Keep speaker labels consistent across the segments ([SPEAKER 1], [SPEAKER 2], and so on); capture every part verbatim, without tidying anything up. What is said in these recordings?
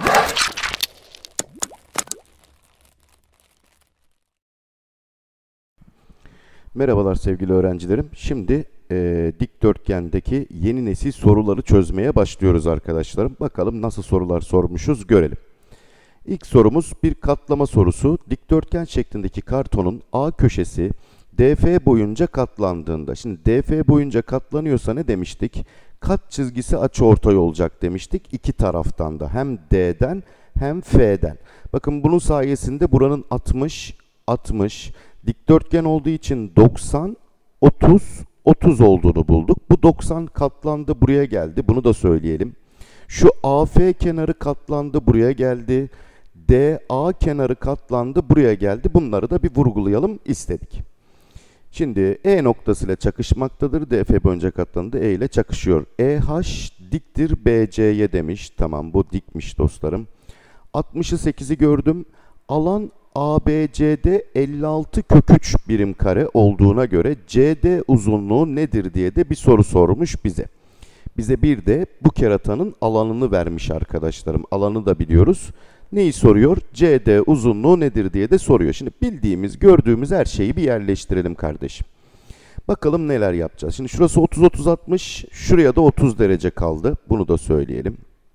[SPEAKER 1] Merhabalar sevgili öğrencilerim. Şimdi e, dikdörtgendeki yeni nesil soruları çözmeye başlıyoruz arkadaşlarım. Bakalım nasıl sorular sormuşuz görelim. İlk sorumuz bir katlama sorusu. Dikdörtgen şeklindeki kartonun A köşesi D F boyunca katlandığında. Şimdi D F boyunca katlanıyorsa ne demiştik? Kat çizgisi açıortay olacak demiştik. İki taraftan da hem D'den hem F'den. Bakın bunun sayesinde buranın altmış, altmış, dikdörtgen olduğu için doksan, otuz, otuz olduğunu bulduk. Bu doksan katlandı buraya geldi. Bunu da söyleyelim. Şu A F kenarı katlandı buraya geldi. D A kenarı katlandı buraya geldi. Bunları da bir vurgulayalım istedik. Şimdi E noktasıyla çakışmaktadır. D F boyunca katlandı. E ile çakışıyor. E H diktir B C'ye demiş. Tamam, bu dikmiş dostlarım. altmışı sekizi gördüm. Alan A B C'de elli altı kök üç birim kare olduğuna göre C D uzunluğu nedir diye de bir soru sormuş bize. Bize bir de bu keratanın alanını vermiş arkadaşlarım. Alanı da biliyoruz. Neyi soruyor? C D uzunluğu nedir diye de soruyor. Şimdi bildiğimiz, gördüğümüz her şeyi bir yerleştirelim kardeşim. Bakalım neler yapacağız. Şimdi şurası otuz, otuz, altmış. Şuraya da otuz derece kaldı. Bunu da söyleyelim.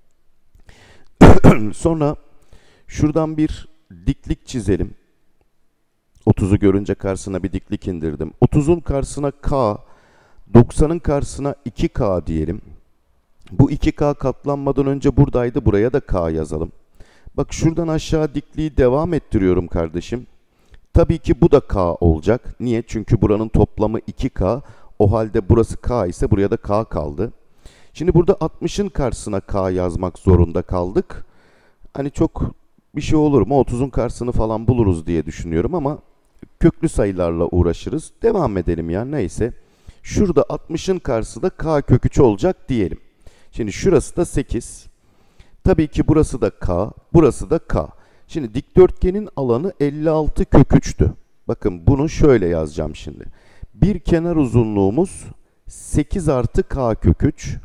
[SPEAKER 1] Sonra şuradan bir diklik çizelim. otuzu görünce karşısına bir diklik indirdim. otuzun karşısına K, doksanın karşısına iki K diyelim. Bu iki K katlanmadan önce buradaydı. Buraya da K yazalım. Bak şuradan aşağı dikliği devam ettiriyorum kardeşim. Tabii ki bu da K olacak. Niye? Çünkü buranın toplamı iki K. O halde burası K ise buraya da K kaldı. Şimdi burada altmışın karşısına K yazmak zorunda kaldık. Hani çok bir şey olur mu? otuzun karşısını falan buluruz diye düşünüyorum ama köklü sayılarla uğraşırız. Devam edelim ya, neyse. Şurada altmışın karşısı da K kök üç olacak diyelim. Şimdi şurası da sekiz. Tabii ki burası da K, burası da K. Şimdi dikdörtgenin alanı elli altı kök üç'tü. Bakın bunu şöyle yazacağım şimdi. Bir kenar uzunluğumuz sekiz artı K kök üç.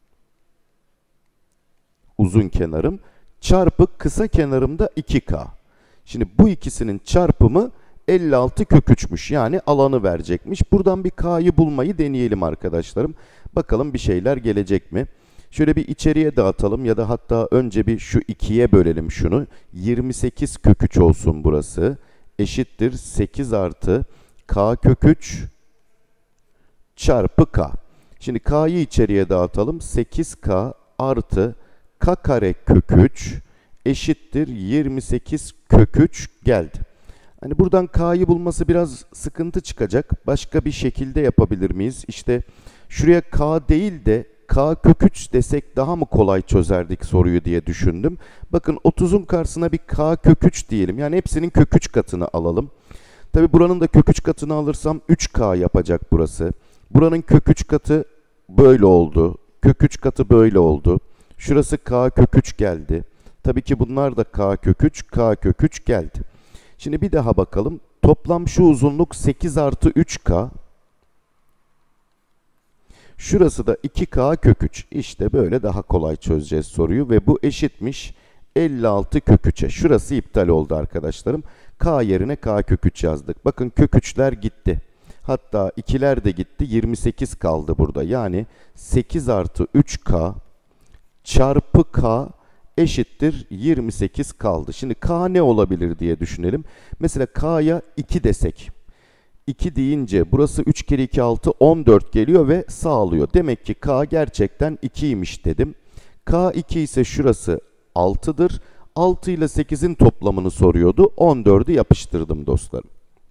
[SPEAKER 1] Uzun kenarım. Çarpı kısa kenarımda iki K. Şimdi bu ikisinin çarpımı elli altı kök üç'müş. Yani alanı verecekmiş. Buradan bir K'yı bulmayı deneyelim arkadaşlarım. Bakalım bir şeyler gelecek mi? Şöyle bir içeriye dağıtalım ya da hatta önce bir şu ikiye bölelim şunu. yirmi sekiz kök üç olsun burası. Eşittir sekiz artı K kök üç çarpı K. Şimdi K'yı içeriye dağıtalım. sekiz K artı K kare kök üç eşittir yirmi sekiz kök üç geldi. Hani buradan K'yı bulması biraz sıkıntı çıkacak. Başka bir şekilde yapabilir miyiz? İşte şuraya K değil de K kök üç desek daha mı kolay çözerdik soruyu diye düşündüm. Bakın otuzun karşısına bir K kök üç diyelim. Yani hepsinin kök üç katını alalım. Tabi buranın da kök üç katını alırsam üç K yapacak burası. Buranın kök üç katı böyle oldu. Kök üç katı böyle oldu. Şurası K kök üç geldi. Tabii ki bunlar da K kök üç, K kök üç geldi. Şimdi bir daha bakalım. Toplam şu uzunluk sekiz artı üç K. Şurası da iki K kök üç. İşte böyle daha kolay çözeceğiz soruyu ve bu eşitmiş elli altı kök üç'e. Şurası iptal oldu arkadaşlarım. K yerine K kök üç yazdık. Bakın kök üç'ler gitti. Hatta ikiler de gitti. yirmi sekiz kaldı burada. Yani sekiz artı üç K çarpı K eşittir yirmi sekiz kaldı. Şimdi K ne olabilir diye düşünelim. Mesela K'ya iki desek. iki deyince burası üç kere iki altı, on dört geliyor ve sağlıyor. Demek ki K gerçekten iki'ymiş dedim. K iki ise şurası altı'dır. altı ile sekiz'in toplamını soruyordu. on dörd'ü yapıştırdım dostlarım.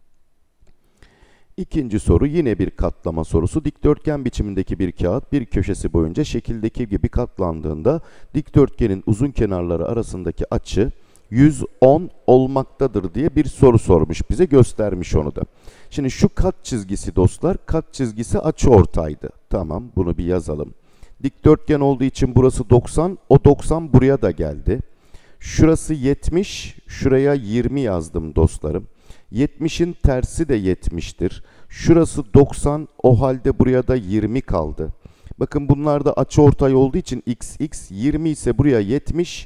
[SPEAKER 1] İkinci soru yine bir katlama sorusu. Dikdörtgen biçimindeki bir kağıt bir köşesi boyunca şekildeki gibi katlandığında dikdörtgenin uzun kenarları arasındaki açı yüz on olmaktadır diye bir soru sormuş bize, göstermiş onu da. Şimdi şu kat çizgisi dostlar, kat çizgisi açıortaydı. Tamam, bunu bir yazalım. Dikdörtgen olduğu için burası doksan, o doksan buraya da geldi. Şurası yetmiş, şuraya yirmi yazdım dostlarım. yetmiş'in tersi de yetmiş'tir. Şurası doksan, o halde buraya da yirmi kaldı. Bakın bunlar da açıortay olduğu için x x, yirmi ise buraya yetmiş,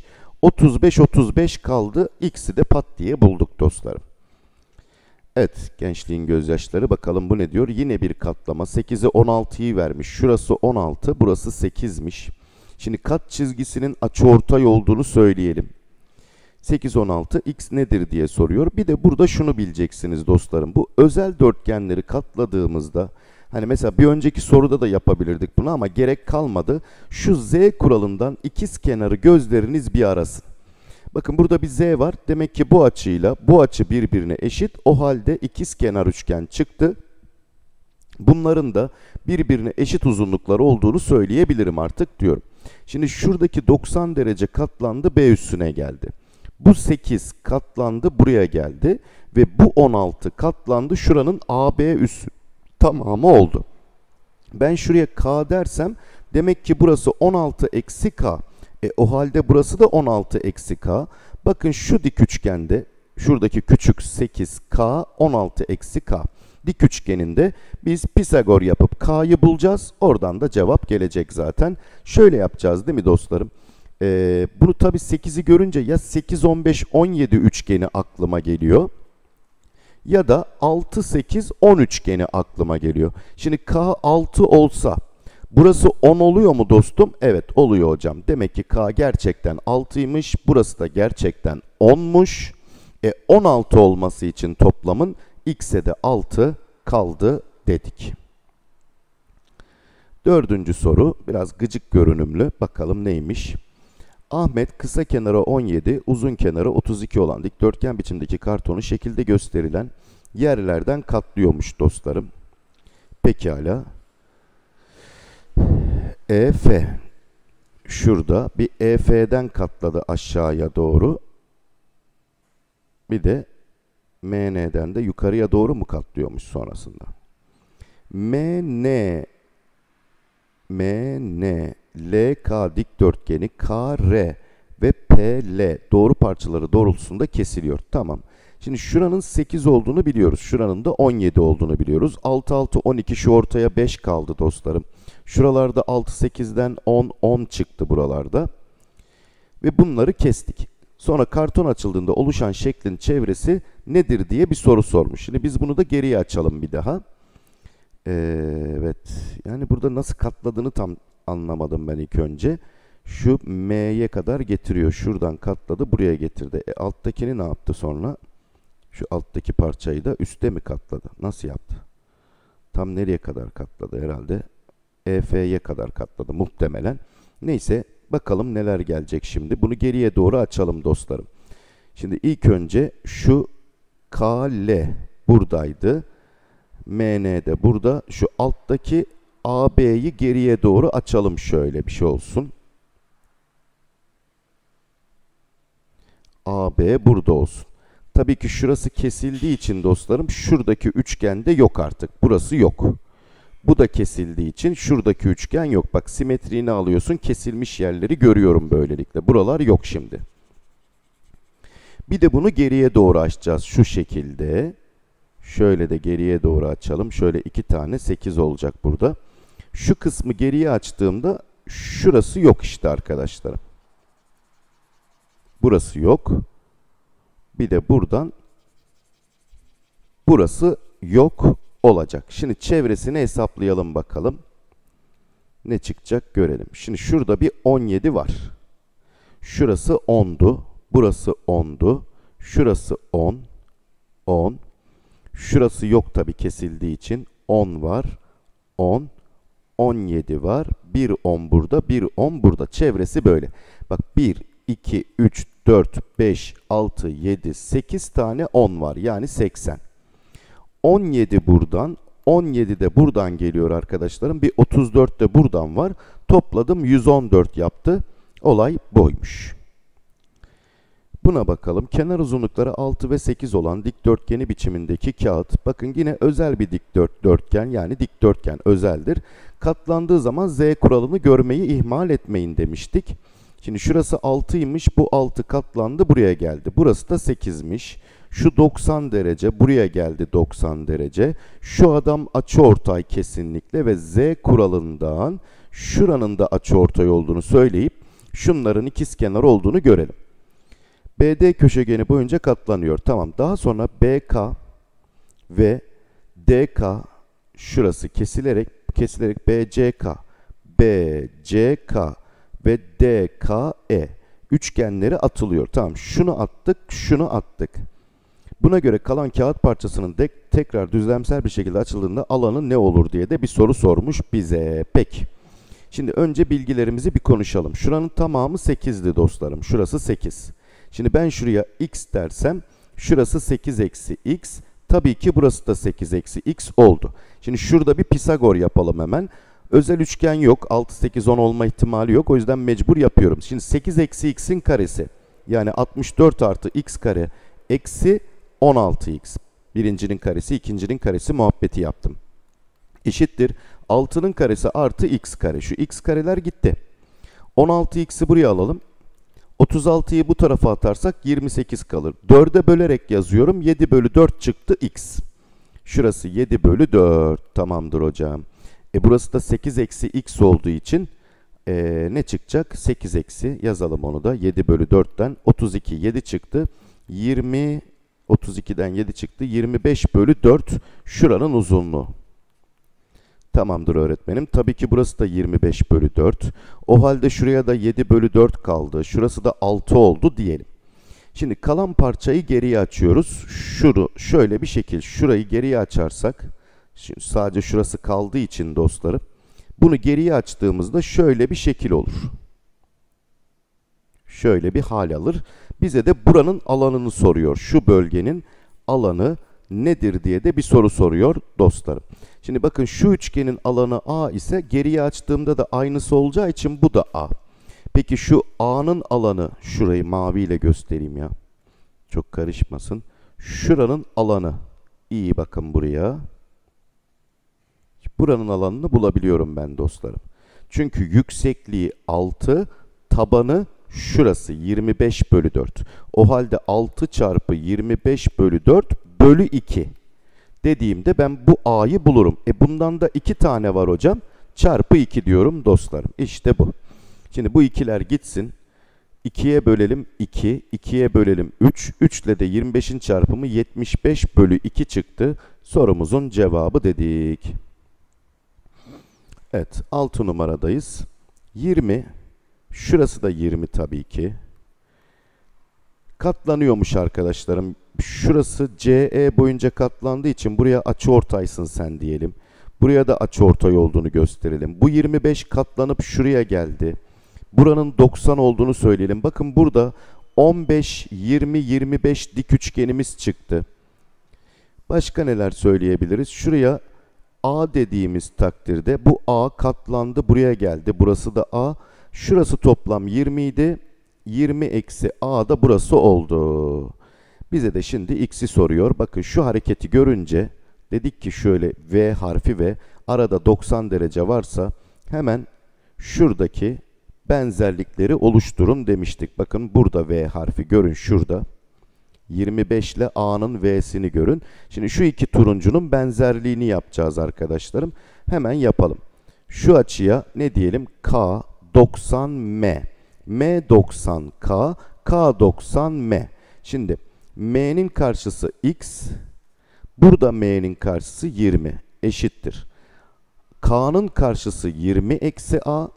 [SPEAKER 1] otuz beş otuz beş kaldı. X'i de pat diye bulduk dostlarım. Evet, gençliğin gözyaşları, bakalım bu ne diyor? Yine bir katlama. sekize on altıyı vermiş. Şurası on altı, burası sekizmiş. Şimdi kat çizgisinin açıortay olduğunu söyleyelim. sekiz on altı x nedir diye soruyor. Bir de burada şunu bileceksiniz dostlarım. Bu özel dörtgenleri katladığımızda, hani mesela bir önceki soruda da yapabilirdik bunu ama gerek kalmadı. Şu z kuralından ikiz kenarı gözleriniz bir arasın. Bakın burada bir z var. Demek ki bu açıyla bu açı birbirine eşit. O halde ikiz kenar üçgen çıktı. Bunların da birbirine eşit uzunlukları olduğunu söyleyebilirim artık diyorum. Şimdi şuradaki doksan derece katlandı, B üssüne geldi. Bu sekiz katlandı, buraya geldi. Ve bu on altı katlandı, şuranın A B üssü tamamı oldu. Ben şuraya K dersem, demek ki burası on altı eksi K. E, o halde burası da on altı eksi K. Bakın şu dik üçgende, şuradaki küçük sekiz K, on altı eksi K. Dik üçgeninde biz Pisagor yapıp K'yı bulacağız. Oradan da cevap gelecek zaten. Şöyle yapacağız değil mi dostlarım? Ee, bunu tabi sekizi görünce ya sekiz on beş on yedi üçgeni aklıma geliyor. Ya da altı sekiz on üçgeni aklıma geliyor. Şimdi K altı olsa burası on oluyor mu dostum? Evet oluyor hocam. Demek ki K gerçekten altıymış. Burası da gerçekten onmuş. E, on altı olması için toplamın x'e de altı kaldı dedik. Dördüncü soru biraz gıcık görünümlü. Bakalım neymiş? Ahmet kısa kenarı on yedi, uzun kenarı otuz iki olan dikdörtgen biçimdeki kartonu şekilde gösterilen yerlerden katlıyormuş dostlarım. Pekala. E F. Şurada bir E F'den katladı aşağıya doğru. Bir de M N'den de yukarıya doğru mu katlıyormuş sonrasında? M N M N L K dikdörtgeni K R ve P L doğru parçaları doğrultusunda kesiliyor. Tamam. Şimdi şuranın sekiz olduğunu biliyoruz. Şuranın da on yedi olduğunu biliyoruz. altı altı on iki, şu ortaya beş kaldı dostlarım. Şuralarda altı sekizden on on çıktı buralarda. Ve bunları kestik. Sonra karton açıldığında oluşan şeklin çevresi nedir diye bir soru sormuş. Şimdi biz bunu da geriye açalım bir daha. Ee, evet. Yani burada nasıl katladığını tam anlamadım ben ilk önce. Şu M'ye kadar getiriyor. Şuradan katladı, buraya getirdi. E, alttakini ne yaptı sonra? Şu alttaki parçayı da üste mi katladı? Nasıl yaptı? Tam nereye kadar katladı herhalde? E F'ye kadar katladı muhtemelen. Neyse bakalım neler gelecek şimdi. Bunu geriye doğru açalım dostlarım. Şimdi ilk önce şu K L buradaydı. M N de burada. Şu alttaki A B'yi geriye doğru açalım, şöyle bir şey olsun. A B burada olsun. Tabii ki şurası kesildiği için dostlarım şuradaki üçgende yok artık. Burası yok. Bu da kesildiği için şuradaki üçgen yok. Bak simetriğini alıyorsun, kesilmiş yerleri görüyorum böylelikle. Buralar yok şimdi. Bir de bunu geriye doğru açacağız şu şekilde. Şöyle de geriye doğru açalım. Şöyle iki tane sekiz olacak burada. Şu kısmı geriye açtığımda şurası yok işte arkadaşlarım. Burası yok. Bir de buradan burası yok olacak. Şimdi çevresini hesaplayalım bakalım. Ne çıkacak görelim. Şimdi şurada bir on yedi var. Şurası ondu. Burası ondu. Şurası on. on. Şurası yok tabi kesildiği için. on var. on. on yedi var. bir on burada. bir on burada. Çevresi böyle. Bak bir, iki, üç, dört, beş, altı, yedi, sekiz tane on var. Yani seksen. on yedi buradan. on yedi de buradan geliyor arkadaşlarım. Bir otuz dört de buradan var. Topladım yüz on dört yaptı. Olay buymuş. Buna bakalım. Kenar uzunlukları altı ve sekiz olan dikdörtgeni biçimindeki kağıt. Bakın yine özel bir dikdörtgen, yani dikdörtgen özeldir. Katlandığı zaman Z kuralını görmeyi ihmal etmeyin demiştik. Şimdi şurası altıymış. Bu altı katlandı, buraya geldi. Burası da sekizmiş. Şu doksan derece, buraya geldi doksan derece. Şu adam açıortay kesinlikle ve Z kuralından şuranın da açıortay olduğunu söyleyip şunların ikizkenar olduğunu görelim. B D köşegeni boyunca katlanıyor. Tamam. Daha sonra B K ve D K şurası kesilerek kesilerek B C K, B C K ve D K E üçgenleri atılıyor. Tamam. Şunu attık, şunu attık. Buna göre kalan kağıt parçasının de tekrar düzlemsel bir şekilde açıldığında alanı ne olur diye de bir soru sormuş bize. Peki. Şimdi önce bilgilerimizi bir konuşalım. Şuranın tamamı sekizdi dostlarım. Şurası sekiz. Şimdi ben şuraya x dersem şurası sekiz eksi x. Tabii ki burası da sekiz eksi x oldu. Şimdi şurada bir Pisagor yapalım hemen. Özel üçgen yok. altı, sekiz, on olma ihtimali yok. O yüzden mecbur yapıyorum. Şimdi sekiz eksi x'in karesi. Yani altmış dört artı x kare eksi on altı x. Birincinin karesi, ikincinin karesi muhabbeti yaptım. Eşittir. altının karesi artı x kare. Şu x kareler gitti. on altı x'i buraya alalım. otuz altıyı bu tarafa atarsak yirmi sekiz kalır. dörde bölerek yazıyorum. yedi bölü dört çıktı x. Şurası yedi bölü dört. Tamamdır hocam. E burası da sekiz eksi x olduğu için e, ne çıkacak? sekiz eksi yazalım onu da. yedi bölü dörtten otuz iki. yedi çıktı. yirmi, otuz ikiden yedi çıktı. yirmi beş bölü dört şuranın uzunluğu. Tamamdır öğretmenim. Tabii ki burası da yirmi beş bölü dört. O halde şuraya da yedi bölü dört kaldı. Şurası da altı oldu diyelim. Şimdi kalan parçayı geriye açıyoruz. Şunu şöyle bir şekil. Şurayı geriye açarsak, şimdi sadece şurası kaldığı için dostlarım, bunu geriye açtığımızda şöyle bir şekil olur. Şöyle bir hal alır. Bize de buranın alanını soruyor. Şu bölgenin alanı nedir diye de bir soru soruyor dostlarım. Şimdi bakın şu üçgenin alanı A ise geriye açtığımda da aynısı olacağı için bu da A. Peki şu A'nın alanı, şurayı maviyle göstereyim ya. Çok karışmasın. Şuranın alanı. İyi bakın buraya. Buranın alanını bulabiliyorum ben dostlarım. Çünkü yüksekliği altı, tabanı şurası yirmi beş bölü dört. O halde altı çarpı yirmi beş bölü dört bölü iki. Dediğimde ben bu A'yı bulurum. E bundan da iki tane var hocam. Çarpı iki diyorum dostlarım. İşte bu. Şimdi bu ikiler gitsin. ikiye bölelim iki, ikiye bölelim üç. üç ile de yirmi beşin çarpımı yetmiş beş bölü iki çıktı. Sorumuzun cevabı dedik. Evet, altı numaradayız. yirmi. Şurası da yirmi tabii ki. Katlanıyormuş arkadaşlarım. Şurası C E boyunca katlandığı için buraya açıortaysın sen diyelim. Buraya da açıortay olduğunu gösterelim. Bu yirmi beş katlanıp şuraya geldi. Buranın doksan olduğunu söyleyelim. Bakın burada on beş, yirmi, yirmi beş dik üçgenimiz çıktı. Başka neler söyleyebiliriz? Şuraya A dediğimiz takdirde bu A katlandı, buraya geldi. Burası da A. Şurası toplam yirmi idi. yirmi eksi A da burası oldu. Bize de şimdi x'i soruyor. Bakın şu hareketi görünce dedik ki şöyle V harfi ve arada doksan derece varsa hemen şuradaki benzerlikleri oluşturun demiştik. Bakın burada V harfi görün şurada. yirmi beş ile A'nın V'sini görün. Şimdi şu iki turuncunun benzerliğini yapacağız arkadaşlarım. Hemen yapalım. Şu açıya ne diyelim? K doksan M. M doksan K, K doksan M. Şimdi M'nin karşısı X. Burada M'nin karşısı yirmi eşittir. K'nın karşısı yirmi eksi A.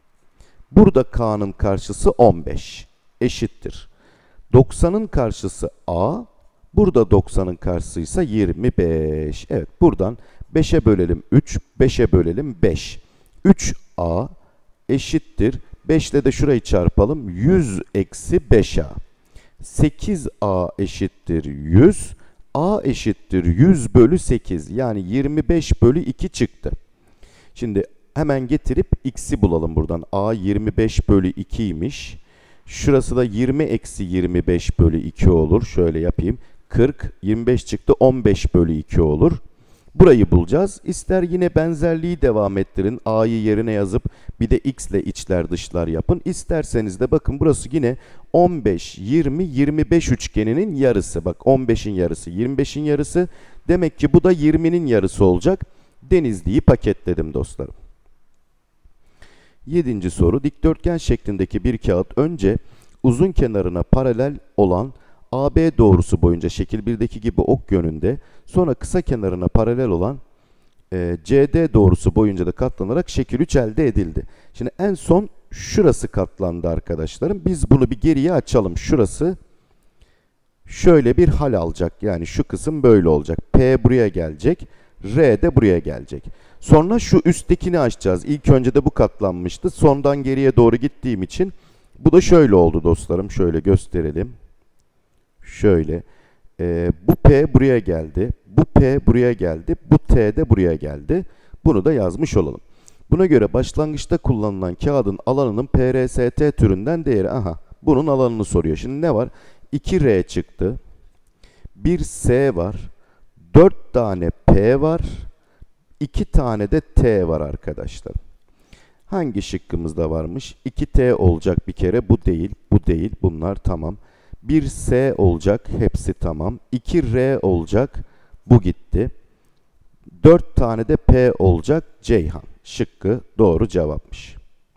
[SPEAKER 1] Burada K'nın karşısı on beş eşittir. doksanın karşısı A. Burada doksanın karşısı ise yirmi beş. Evet, buradan beşe bölelim üç, beşe bölelim beş. üç A eşittir. beş ile de şurayı çarpalım. yüz eksi beş A. sekiz A eşittir yüz. A eşittir yüz bölü sekiz. Yani yirmi beş bölü iki çıktı. Şimdi hemen getirip x'i bulalım buradan. A yirmi beş bölü ikiymiş. Şurası da yirmi eksi yirmi beş bölü iki olur. Şöyle yapayım. kırk, yirmi beş çıktı. on beş bölü iki olur. Burayı bulacağız. İster yine benzerliği devam ettirin. A'yı yerine yazıp bir de x ile içler dışlar yapın. İsterseniz de bakın burası yine on beş, yirmi, yirmi beş üçgeninin yarısı. Bak on beşin yarısı, yirmi beşin yarısı. Demek ki bu da yirminin yarısı olacak. Denizli'yi paketledim dostlarım. Yedinci soru. Dikdörtgen şeklindeki bir kağıt önce uzun kenarına paralel olan A B doğrusu boyunca şekil birdeki gibi ok yönünde, sonra kısa kenarına paralel olan e, C D doğrusu boyunca da katlanarak şekil üç elde edildi. Şimdi en son şurası katlandı arkadaşlarım. Biz bunu bir geriye açalım. Şurası şöyle bir hal alacak. Yani şu kısım böyle olacak. P buraya gelecek. R de buraya gelecek. Sonra şu üsttekini açacağız. İlk önce de bu katlanmıştı. Sondan geriye doğru gittiğim için bu da şöyle oldu dostlarım. Şöyle gösterelim. Şöyle. Ee, bu P buraya geldi. Bu P buraya geldi. Bu T de buraya geldi. Bunu da yazmış olalım. Buna göre başlangıçta kullanılan kağıdın alanının P R S T türünden değeri. Aha, bunun alanını soruyor. Şimdi ne var? iki R çıktı. bir S var. dört tane P var. iki tane de T var arkadaşlar. Hangi şıkkımızda varmış? iki T olacak bir kere. Bu değil, bu değil. Bunlar tamam. bir S olacak. Hepsi tamam. iki R olacak. Bu gitti. dört tane de P olacak. Ceyhan. Şıkkı doğru cevapmış.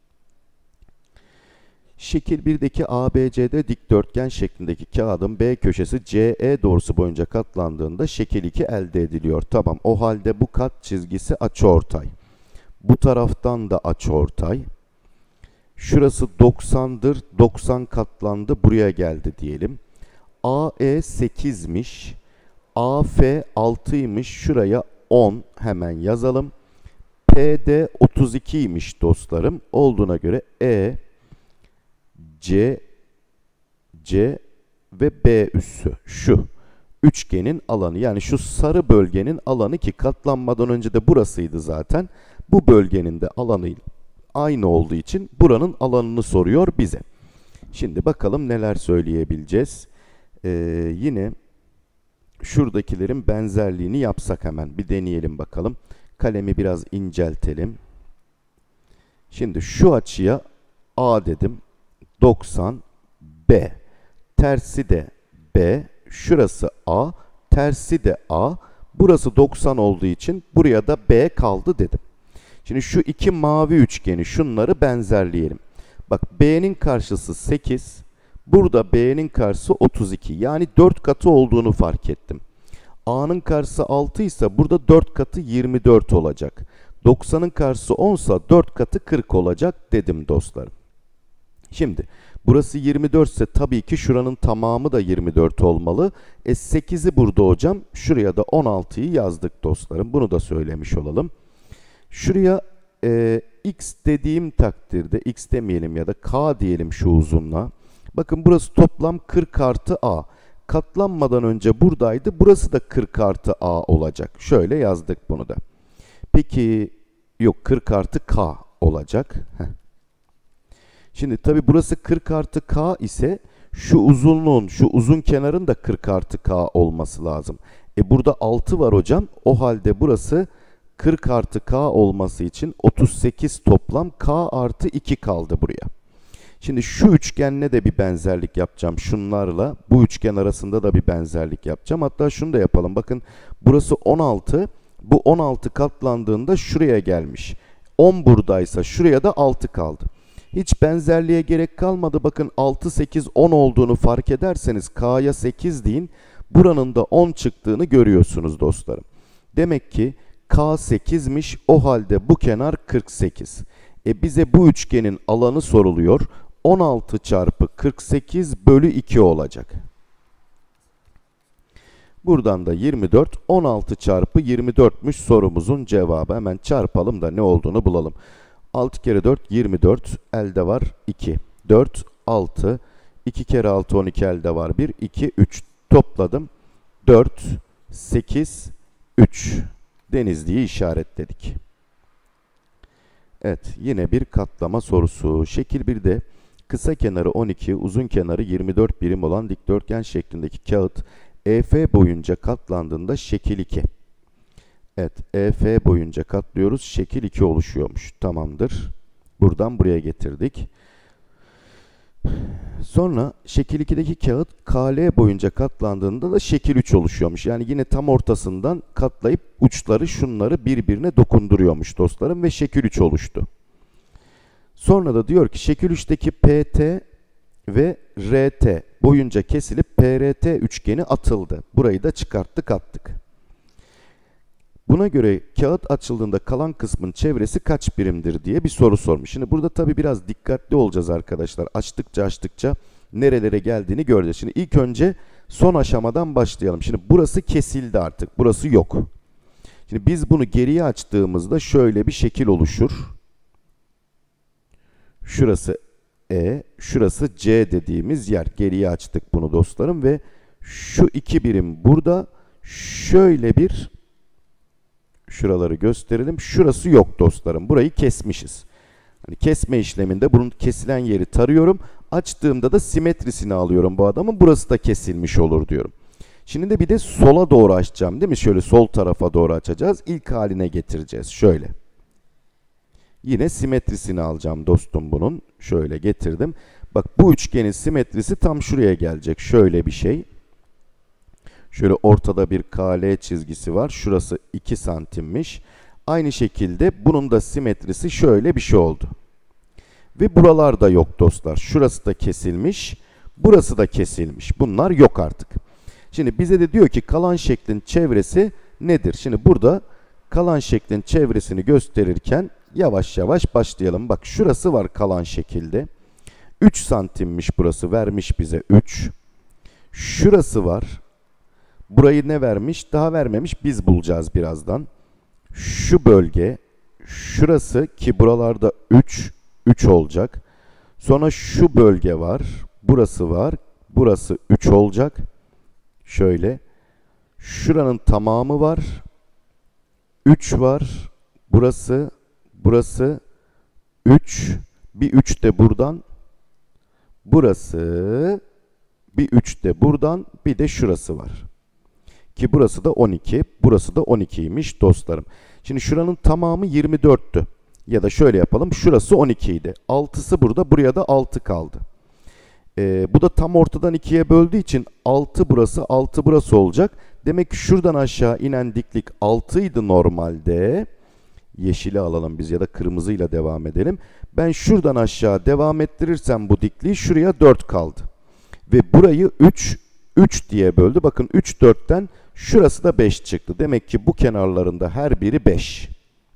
[SPEAKER 1] Şekil birdeki A B C D dikdörtgen şeklindeki kağıdın B köşesi C E doğrusu boyunca katlandığında şekil iki elde ediliyor. Tamam, o halde bu kat çizgisi açıortay. Bu taraftan da açıortay. Şurası doksan'dır. doksan katlandı. Buraya geldi diyelim. A E sekiz'miş. A F altıy'mış. Şuraya on hemen yazalım. P D otuz iki'ymiş dostlarım. Olduğuna göre E, C, C ve B üssü şu üçgenin alanı, yani şu sarı bölgenin alanı, ki katlanmadan önce de burasıydı zaten. Bu bölgenin de alanı aynı olduğu için buranın alanını soruyor bize. Şimdi bakalım neler söyleyebileceğiz. Ee, yine şuradakilerin benzerliğini yapsak hemen bir deneyelim bakalım. Kalemi biraz inceltelim. Şimdi şu açıya A dedim. doksan B. Tersi de B. Şurası A. Tersi de A. Burası doksan olduğu için buraya da B kaldı dedim. Şimdi şu iki mavi üçgeni, şunları benzerleyelim. Bak, B'nin karşısı sekiz. Burada B'nin karşısı otuz iki. Yani dört katı olduğunu fark ettim. A'nın karşısı altı ise burada dört katı yirmi dört olacak. doksan'ın karşısı on ise dört katı kırk olacak dedim dostlarım. Şimdi burası yirmi dört ise tabii ki şuranın tamamı da yirmi dört olmalı. E sekiz'i burada hocam. Şuraya da on altıyı yazdık dostlarım. Bunu da söylemiş olalım. Şuraya e, x dediğim takdirde, x demeyelim ya da k diyelim şu uzunluğa. Bakın burası toplam kırk artı a. Katlanmadan önce buradaydı. Burası da kırk artı a olacak. Şöyle yazdık bunu da. Peki yok, kırk artı k olacak. Heh. Şimdi tabi burası kırk artı k ise şu uzunluğun, şu uzun kenarın da kırk artı k olması lazım. E burada altı var hocam. O halde burası kırk artı k olması için otuz sekiz toplam k artı iki kaldı buraya. Şimdi şu üçgenle de bir benzerlik yapacağım şunlarla. Bu üçgen arasında da bir benzerlik yapacağım. Hatta şunu da yapalım. Bakın burası on altı. Bu on altı katlandığında şuraya gelmiş. on buradaysa şuraya da altı kaldı. Hiç benzerliğe gerek kalmadı. Bakın altı, sekiz, on olduğunu fark ederseniz k'ya sekiz deyin. Buranın da on çıktığını görüyorsunuz dostlarım. Demek ki k sekiz'miş. O halde bu kenar kırk sekiz. E bize bu üçgenin alanı soruluyor. on altı çarpı kırk sekiz bölü iki olacak. Buradan da yirmi dört, on altı çarpı yirmi dört'müş sorumuzun cevabı. Hemen çarpalım da ne olduğunu bulalım. altı kere dört, yirmi dört, elde var iki. dört, altı, iki kere altı, on iki, elde var bir, iki, üç. Topladım. dört, sekiz, üç. Denizli'yi işaretledik. Evet, yine bir katlama sorusu. Şekil birde kısa kenarı on iki, uzun kenarı yirmi dört birim olan dikdörtgen şeklindeki kağıt E F boyunca katlandığında şekil iki. Evet, E F boyunca katlıyoruz. Şekil iki oluşuyormuş. Tamamdır. Buradan buraya getirdik. Sonra şekil iki'deki kağıt K L boyunca katlandığında da şekil üç oluşuyormuş. Yani yine tam ortasından katlayıp uçları şunları birbirine dokunduruyormuş dostlarım ve şekil üç oluştu. Sonra da diyor ki şekil üç'teki P T ve R T boyunca kesilip P R T üçgeni atıldı. Burayı da çıkarttık, attık. Buna göre kağıt açıldığında kalan kısmın çevresi kaç birimdir diye bir soru sormuş. Şimdi burada tabii biraz dikkatli olacağız arkadaşlar. Açtıkça açtıkça nerelere geldiğini göreceğiz. Şimdi ilk önce son aşamadan başlayalım. Şimdi burası kesildi artık. Burası yok. Şimdi biz bunu geriye açtığımızda şöyle bir şekil oluşur. Şurası E, şurası C dediğimiz yer. Geriye açtık bunu dostlarım ve şu iki birim burada. Şöyle bir, şuraları gösterelim. Şurası yok dostlarım. Burayı kesmişiz. Hani kesme işleminde bunun kesilen yeri tarıyorum. Açtığımda da simetrisini alıyorum bu adamın. Burası da kesilmiş olur diyorum. Şimdi de bir de sola doğru açacağım değil mi? Şöyle sol tarafa doğru açacağız. İlk haline getireceğiz. Şöyle. Yine simetrisini alacağım dostum bunun. Şöyle getirdim. Bak bu üçgenin simetrisi tam şuraya gelecek. Şöyle bir şey. Şöyle ortada bir K L çizgisi var. Şurası iki santimmiş. Aynı şekilde bunun da simetrisi şöyle bir şey oldu. Ve buralar da yok dostlar. Şurası da kesilmiş. Burası da kesilmiş. Bunlar yok artık. Şimdi bize de diyor ki kalan şeklin çevresi nedir? Şimdi burada kalan şeklin çevresini gösterirken yavaş yavaş başlayalım. Bak şurası var kalan şekilde. üç santimmiş burası. Vermiş bize üç. Şurası var. Burayı ne vermiş? Daha vermemiş. Biz bulacağız birazdan. Şu bölge, şurası ki buralarda üç, üç olacak. Sonra şu bölge var. Burası var. Burası üç olacak. Şöyle. Şuranın tamamı var. üç var. Burası, burası üç. Bir üç de buradan. Burası, bir üç de buradan. Bir de şurası var. Ki burası da on iki. Burası da on ikiymiş dostlarım. Şimdi şuranın tamamı yirmi dörttü. Ya da şöyle yapalım. Şurası on iki idi. altısı burada. Buraya da altı kaldı. Ee, bu da tam ortadan ikiye böldüğü için altı burası, altı burası olacak. Demek ki şuradan aşağı inen diklik altı idi normalde. Yeşili alalım biz ya da kırmızıyla devam edelim. Ben şuradan aşağı devam ettirirsem bu dikliği şuraya dört kaldı. Ve burayı üç, üç diye böldü. Bakın üç dörtten şurası da beş çıktı. Demek ki bu kenarlarında her biri beş.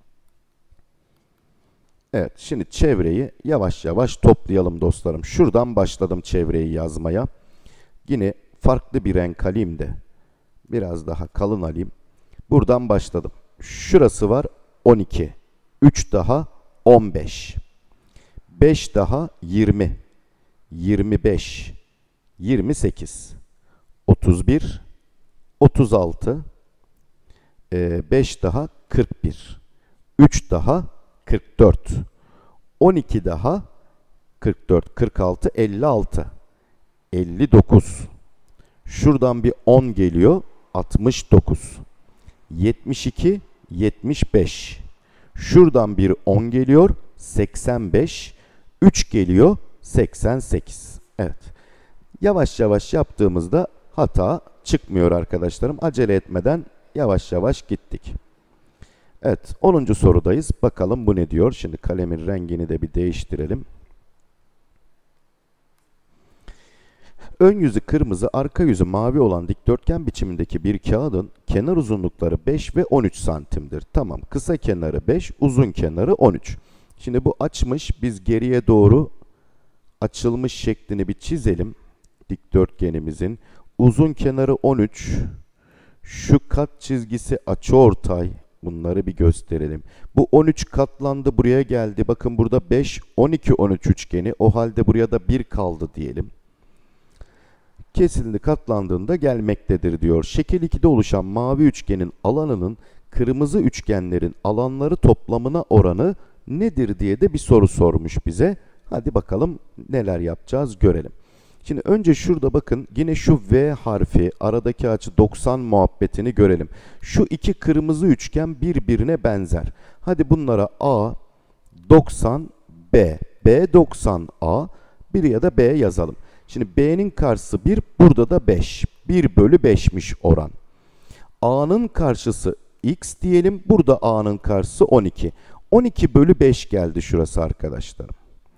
[SPEAKER 1] Evet, şimdi çevreyi yavaş yavaş toplayalım dostlarım. Şuradan başladım çevreyi yazmaya. Yine farklı bir renk alayım da biraz daha kalın alayım. Buradan başladım. Şurası var on iki. üç daha on beş. beş daha yirmi. yirmi beş. yirmi sekiz. otuz bir. otuz altı. beş daha kırk bir. üç daha kırk dört. on iki daha kırk dört, kırk altı, elli altı. elli dokuz. Şuradan bir on geliyor. altmış dokuz. yetmiş iki, yetmiş beş. Şuradan bir on geliyor. seksen beş. üç geliyor. seksen sekiz. Evet. Yavaş yavaş yaptığımızda hata çıkmıyor arkadaşlarım. Acele etmeden yavaş yavaş gittik. Evet, onuncu sorudayız. Bakalım bu ne diyor? Şimdi kalemin rengini de bir değiştirelim. Ön yüzü kırmızı, arka yüzü mavi olan dikdörtgen biçimindeki bir kağıdın kenar uzunlukları beş ve on üç santimdir. Tamam, kısa kenarı beş, uzun kenarı on üç. Şimdi bu açmış, biz geriye doğru açılmış şeklini bir çizelim. Dikdörtgenimizin uzun kenarı on üç. Şu kat çizgisi açıortay. Bunları bir gösterelim. Bu on üç katlandı, buraya geldi. Bakın burada beş, on iki, on üç üçgeni. O halde buraya da bir kaldı diyelim. Kesildi, katlandığında gelmektedir diyor. Şekil ikide oluşan mavi üçgenin alanının kırmızı üçgenlerin alanları toplamına oranı nedir diye de bir soru sormuş bize. Hadi bakalım neler yapacağız görelim. Şimdi önce şurada bakın yine şu V harfi aradaki açı doksan muhabbetini görelim. Şu iki kırmızı üçgen birbirine benzer. Hadi bunlara A, doksan, B. B doksan A. bir ya da B yazalım. Şimdi B'nin karşısı bir, burada da beş. bir bölü beşmiş oran. A'nın karşısı X diyelim. Burada A'nın karşısı on iki. on iki bölü beş geldi şurası arkadaşlarım.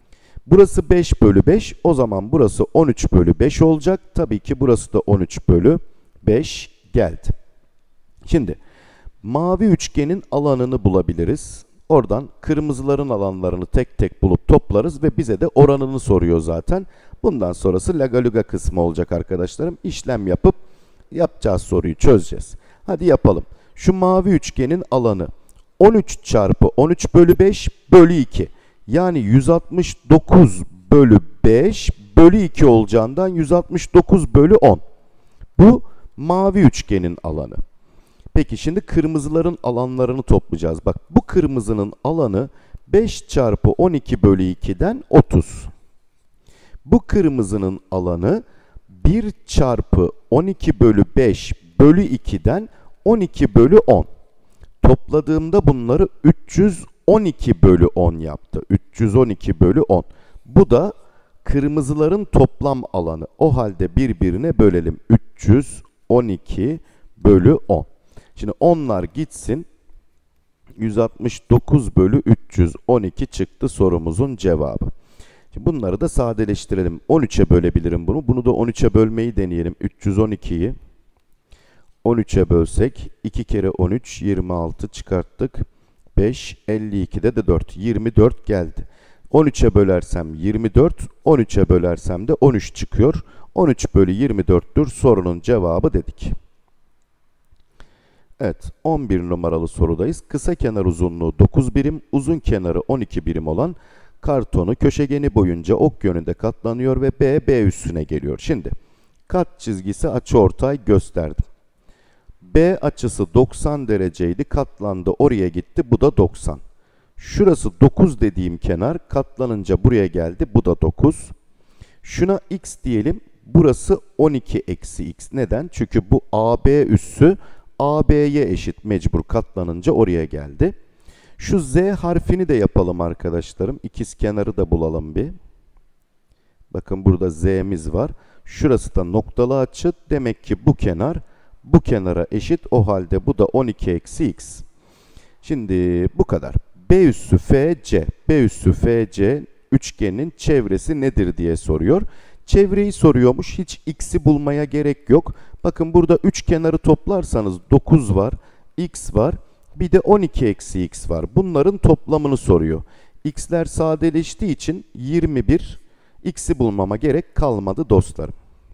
[SPEAKER 1] Burası beş bölü beş. O zaman burası on üç bölü beş olacak. Tabii ki burası da on üç bölü beş geldi. Şimdi mavi üçgenin alanını bulabiliriz. Oradan kırmızıların alanlarını tek tek bulup toplarız ve bize de oranını soruyor zaten. Bundan sonrası lagaluga kısmı olacak arkadaşlarım. İşlem yapıp yapacağız soruyu çözeceğiz. Hadi yapalım. Şu mavi üçgenin alanı on üç çarpı on üç bölü beş bölü iki. Yani yüz altmış dokuz bölü beş bölü iki olacağından yüz altmış dokuz bölü on. Bu mavi üçgenin alanı. Peki şimdi kırmızıların alanlarını toplayacağız. Bak bu kırmızının alanı beş çarpı on iki bölü iki'den otuz. Bu kırmızının alanı bir çarpı on iki bölü beş bölü iki'den on iki bölü on. Topladığımda bunları üç yüz on iki bölü on yaptı. üç yüz on iki bölü on. Bu da kırmızıların toplam alanı. O halde birbirine bölelim. üç yüz on iki bölü on. Şimdi onlar gitsin. yüz altmış dokuz bölü üç yüz on iki çıktı sorumuzun cevabı. Şimdi bunları da sadeleştirelim. on üç'e bölebilirim bunu. Bunu da on üç'e bölmeyi deneyelim. üç yüz on iki'yi on üç'e bölsek iki kere on üç yirmi altı çıkarttık. beş, elli iki'de de dört. yirmi dört geldi. on üç'e bölersem yirmi dört, on üç'e bölersem de on üç çıkıyor. on üç bölü yirmi dört'tür sorunun cevabı dedik. Evet, on bir numaralı sorudayız. Kısa kenar uzunluğu dokuz birim, uzun kenarı on iki birim olan kartonu köşegeni boyunca ok yönünde katlanıyor ve B, B üssüne geliyor. Şimdi kat çizgisi açıortay gösterdim. B açısı doksan dereceydi, katlandı, oraya gitti, bu da doksan. Şurası dokuz dediğim kenar, katlanınca buraya geldi, bu da dokuz. Şuna x diyelim, burası on iki eksi x. Neden? Çünkü bu A B üssü A B'ye eşit, mecbur katlanınca oraya geldi. Şu z harfini de yapalım arkadaşlarım. İkizkenarı da bulalım bir. Bakın burada z'miz var. Şurası da noktalı açı. Demek ki bu kenar bu kenara eşit. O halde bu da on iki eksi x. Şimdi bu kadar. B üssü F C. B üssü F C üçgenin çevresi nedir diye soruyor. Çevreyi soruyormuş. Hiç x'i bulmaya gerek yok. Bakın burada üç kenarı toplarsanız dokuz var. X var. Bir de on iki eksi x var. Bunların toplamını soruyor. X'ler sadeleştiği için yirmi bir. X'i bulmama gerek kalmadı dostlarım.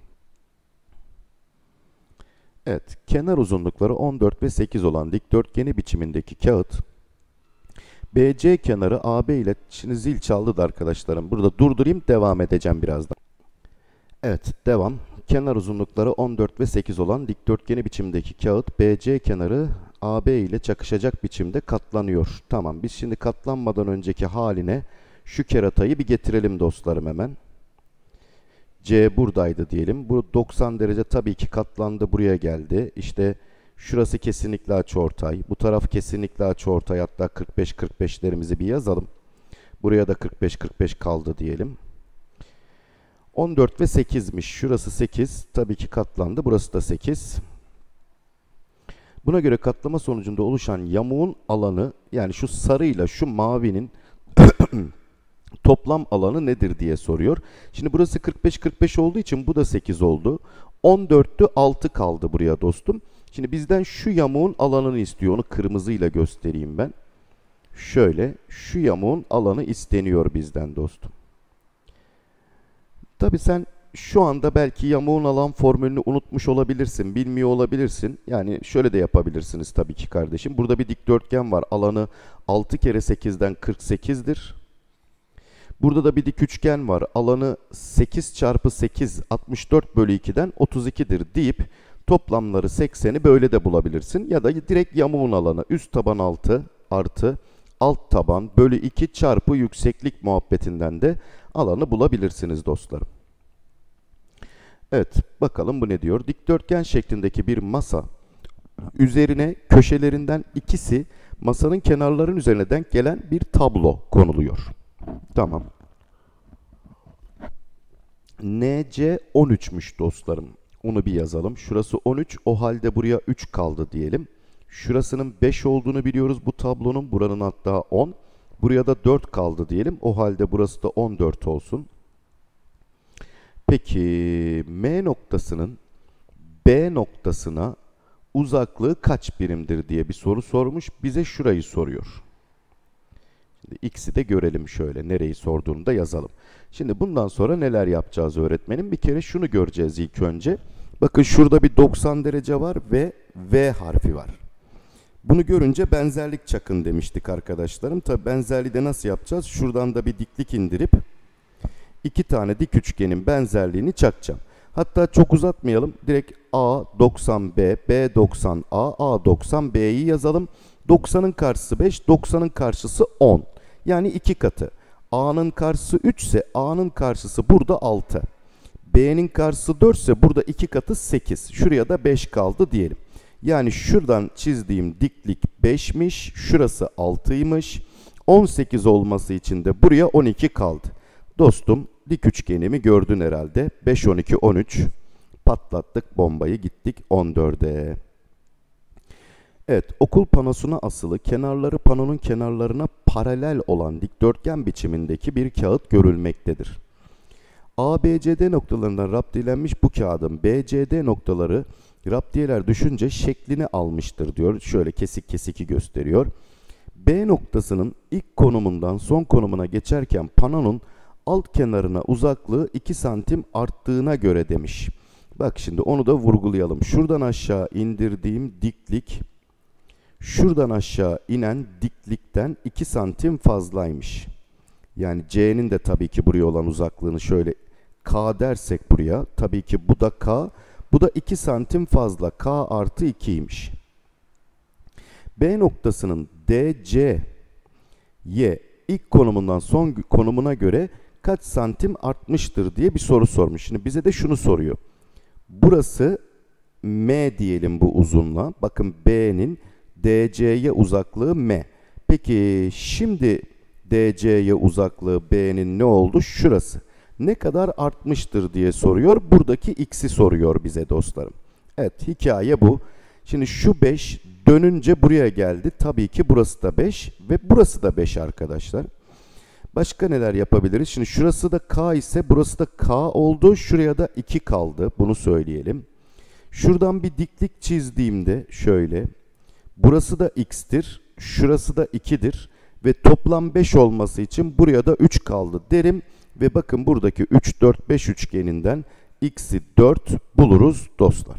[SPEAKER 1] Evet, kenar uzunlukları on dört ve sekiz olan dikdörtgeni biçimindeki kağıt B C kenarı A B ile, şimdi zil çaldı da arkadaşlarım. Burada durdurayım, devam edeceğim birazdan. Evet, devam. Kenar uzunlukları on dört ve sekiz olan dikdörtgeni biçimdeki kağıt B C kenarı A B ile çakışacak biçimde katlanıyor. Tamam, biz şimdi katlanmadan önceki haline şu keratayı bir getirelim dostlarım hemen. C buradaydı diyelim. Bu doksan derece tabii ki katlandı, buraya geldi. İşte şurası kesinlikle açıortay. Bu taraf kesinlikle açıortay. Hatta kırk beş kırk beş'lerimizi bir yazalım. Buraya da kırk beş kırk beş kaldı diyelim. on dört ve sekiz'miş. Şurası sekiz. Tabii ki katlandı. Burası da sekiz. Buna göre katlama sonucunda oluşan yamuğun alanı, yani şu sarıyla şu mavinin toplam alanı nedir diye soruyor. Şimdi burası kırk beş kırk beş olduğu için bu da sekiz oldu. on dört'tü, altı kaldı buraya dostum. Şimdi bizden şu yamuğun alanını istiyor. Onu kırmızıyla göstereyim ben. Şöyle, şu yamuğun alanı isteniyor bizden dostum. Tabii sen şu anda belki yamuğun alan formülünü unutmuş olabilirsin, bilmiyor olabilirsin. Yani şöyle de yapabilirsiniz tabii ki kardeşim. Burada bir dikdörtgen var. Alanı altı kere sekiz'den kırk sekiz'dir. Burada da bir dik üçgen var. Alanı sekiz çarpı sekiz, altmış dört bölü iki'den otuz iki'dir deyip toplamları seksen'i böyle de bulabilirsin. Ya da direkt yamuğun alanı üst taban altı artı alt taban bölü iki çarpı yükseklik muhabbetinden de alanı bulabilirsiniz dostlarım. Evet, bakalım bu ne diyor? Dikdörtgen şeklindeki bir masa üzerine köşelerinden ikisi masanın kenarların üzerine denk gelen bir tablo konuluyor. Tamam. N C on üç'müş dostlarım. Onu bir yazalım. Şurası on üç. O halde buraya üç kaldı diyelim. Şurasının beş olduğunu biliyoruz bu tablonun. Buranın hatta on. Buraya da dört kaldı diyelim. O halde burası da on dört olsun. Peki M noktasının B noktasına uzaklığı kaç birimdir diye bir soru sormuş. Bize şurayı soruyor. Şimdi x'i de görelim şöyle. Nereyi sorduğunu da yazalım. Şimdi bundan sonra neler yapacağız öğretmenim? Bir kere şunu göreceğiz ilk önce. Bakın şurada bir doksan derece var ve V harfi var. Bunu görünce benzerlik çakın demiştik arkadaşlarım. Tabi benzerliği de nasıl yapacağız? Şuradan da bir diklik indirip iki tane dik üçgenin benzerliğini çakacağım. Hatta çok uzatmayalım. Direkt A doksan B, B doksan A, A doksan B'yi yazalım. doksanın karşısı beş, doksanın karşısı on. Yani iki katı. A'nın karşısı üç ise A'nın karşısı burada altı. B'nin karşısı dört ise burada iki katı sekiz. Şuraya da beş kaldı diyelim. Yani şuradan çizdiğim diklik beşmiş, şurası altıymış. on sekiz olması için de buraya on iki kaldı. Dostum, dik üçgenimi gördün herhalde. beş, on iki, on üç. Patlattık bombayı, gittik on dörde. Evet, okul panosuna asılı, kenarları panonun kenarlarına paralel olan dikdörtgen biçimindeki bir kağıt görülmektedir. A B C D noktalarından raptiyelenmiş bu kağıdın B C D noktaları raptiyeler düşünce şeklini almıştır diyor. Şöyle kesik kesik gösteriyor. B noktasının ilk konumundan son konumuna geçerken panonun alt kenarına uzaklığı iki santim arttığına göre demiş. Bak şimdi onu da vurgulayalım. Şuradan aşağı indirdiğim diklik şuradan aşağı inen diklikten iki santim fazlaymış. Yani C'nin de tabii ki buraya olan uzaklığını şöyle K dersek buraya. Tabii ki bu da K. Bu da iki santim fazla. K artı ikiymiş. B noktasının D C Y ilk konumundan son konumuna göre kaç santim artmıştır diye bir soru sormuş. Şimdi bize de şunu soruyor. Burası M diyelim bu uzunluğa. Bakın B'nin D C'ye uzaklığı M. Peki şimdi D C'ye uzaklığı B'nin ne oldu? Şurası. Ne kadar artmıştır diye soruyor. Buradaki x'i soruyor bize dostlarım. Evet, hikaye bu. Şimdi şu beş dönünce buraya geldi. Tabii ki burası da beş ve burası da beş arkadaşlar. Başka neler yapabiliriz? Şimdi şurası da K ise burası da K oldu. Şuraya da iki kaldı. Bunu söyleyelim. Şuradan bir diklik çizdiğimde şöyle. Burası da x'tir. Şurası da ikidir. Ve toplam beş olması için buraya da üç kaldı derim. Ve bakın buradaki üç, dört, beş üçgeninden x'i dört buluruz dostlar.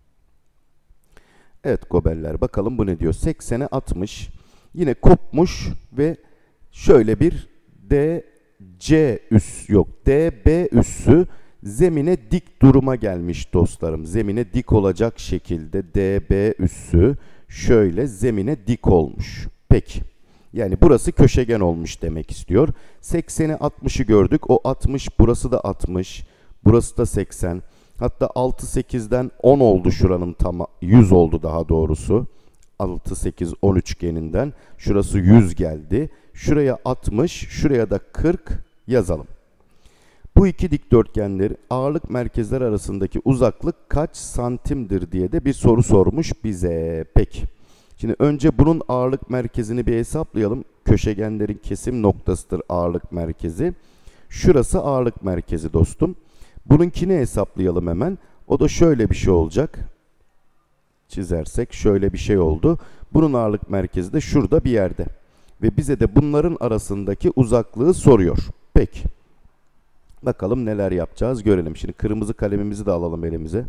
[SPEAKER 1] Evet gobeller, bakalım bu ne diyor? seksene altmış. Yine kopmuş ve şöyle bir D C üs yok. D B üssü zemine dik duruma gelmiş dostlarım. Zemine dik olacak şekilde D B üssü şöyle zemine dik olmuş. Peki. Yani burası köşegen olmuş demek istiyor. sekseni altmışı gördük. O altmış, burası da altmış. Burası da seksen. Hatta altı, sekizden on oldu şuranın tam yüz oldu daha doğrusu. altı, sekiz, on üçgeninden. Şurası yüz geldi. Şuraya altmış, şuraya da kırk yazalım. Bu iki dikdörtgenler ağırlık merkezler arasındaki uzaklık kaç santimdir diye de bir soru sormuş bize. Peki. Şimdi önce bunun ağırlık merkezini bir hesaplayalım. Köşegenlerin kesim noktasıdır ağırlık merkezi. Şurası ağırlık merkezi dostum. Bununkini hesaplayalım hemen. O da şöyle bir şey olacak. Çizersek şöyle bir şey oldu. Bunun ağırlık merkezi de şurada bir yerde. Ve bize de bunların arasındaki uzaklığı soruyor. Peki. Bakalım neler yapacağız görelim. Şimdi kırmızı kalemimizi de alalım elimize.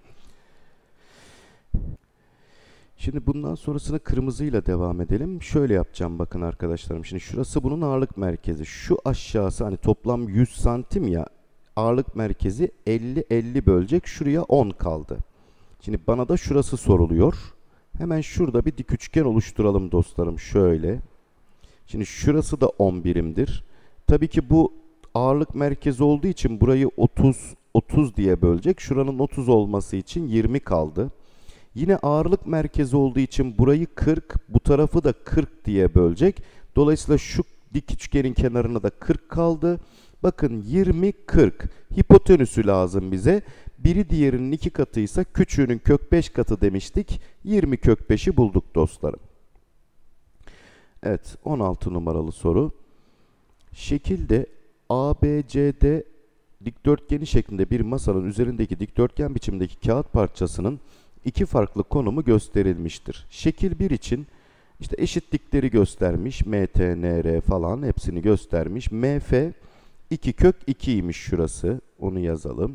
[SPEAKER 1] Şimdi bundan sonrasını kırmızıyla devam edelim. Şöyle yapacağım bakın arkadaşlarım. Şimdi şurası bunun ağırlık merkezi. Şu aşağısı hani toplam yüz santim ya. Ağırlık merkezi elli elli bölecek. Şuraya on kaldı. Şimdi bana da şurası soruluyor. Hemen şurada bir dik üçgen oluşturalım dostlarım. Şöyle. Şimdi şurası da on birimdir. Tabii ki bu ağırlık merkezi olduğu için burayı otuz otuz diye bölecek. Şuranın otuz olması için yirmi kaldı. Yine ağırlık merkezi olduğu için burayı kırk, bu tarafı da kırk diye bölecek. Dolayısıyla şu dik üçgenin kenarına da kırk kaldı. Bakın yirmi, kırk. Hipotenüsü lazım bize. Biri diğerinin iki katıysa küçüğünün kök beş katı demiştik. yirmi kök beşi bulduk dostlarım. Evet, on altı numaralı soru. Şekilde A B C D dikdörtgeni şeklinde bir masanın üzerindeki dikdörtgen biçimdeki kağıt parçasının iki farklı konumu gösterilmiştir. Şekil bir için işte eşitlikleri göstermiş. M T, N R falan hepsini göstermiş. M F iki kök ikiymiş şurası. Onu yazalım.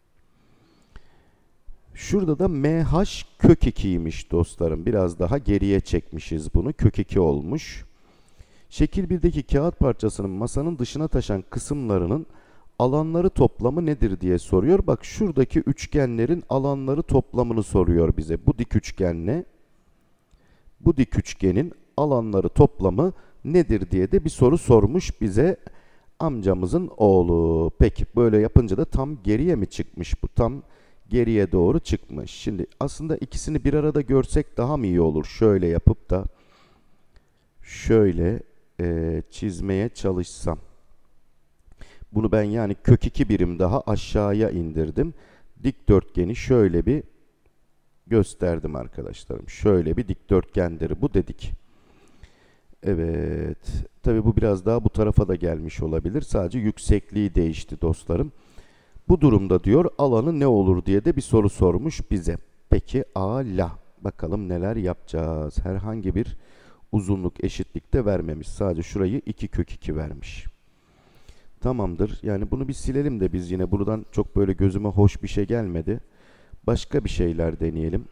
[SPEAKER 1] Şurada da M H kök ikiymiş dostlarım. Biraz daha geriye çekmişiz bunu. Kök iki olmuş. Şekil birdeki kağıt parçasının masanın dışına taşan kısımlarının alanları toplamı nedir diye soruyor. Bak şuradaki üçgenlerin alanları toplamını soruyor bize. Bu dik üçgenle bu dik üçgenin alanları toplamı nedir diye de bir soru sormuş bize amcamızın oğlu. Peki böyle yapınca da tam geriye mi çıkmış bu? Tam geriye doğru çıkmış. Şimdi aslında ikisini bir arada görsek daha mı iyi olur? Şöyle yapıp da şöyle e, çizmeye çalışsam. Bunu ben yani kök iki birim daha aşağıya indirdim. Dikdörtgeni şöyle bir gösterdim arkadaşlarım. Şöyle bir dikdörtgendir bu dedik. Evet. Tabi bu biraz daha bu tarafa da gelmiş olabilir. Sadece yüksekliği değişti dostlarım. Bu durumda diyor alanı ne olur diye de bir soru sormuş bize. Peki A, la. Bakalım neler yapacağız. Herhangi bir uzunluk eşitlikte vermemiş. Sadece şurayı iki kök iki vermiş. Tamamdır. Yani bunu bir silelim de biz yine buradan çok böyle gözüme hoş bir şey gelmedi. Başka bir şeyler deneyelim.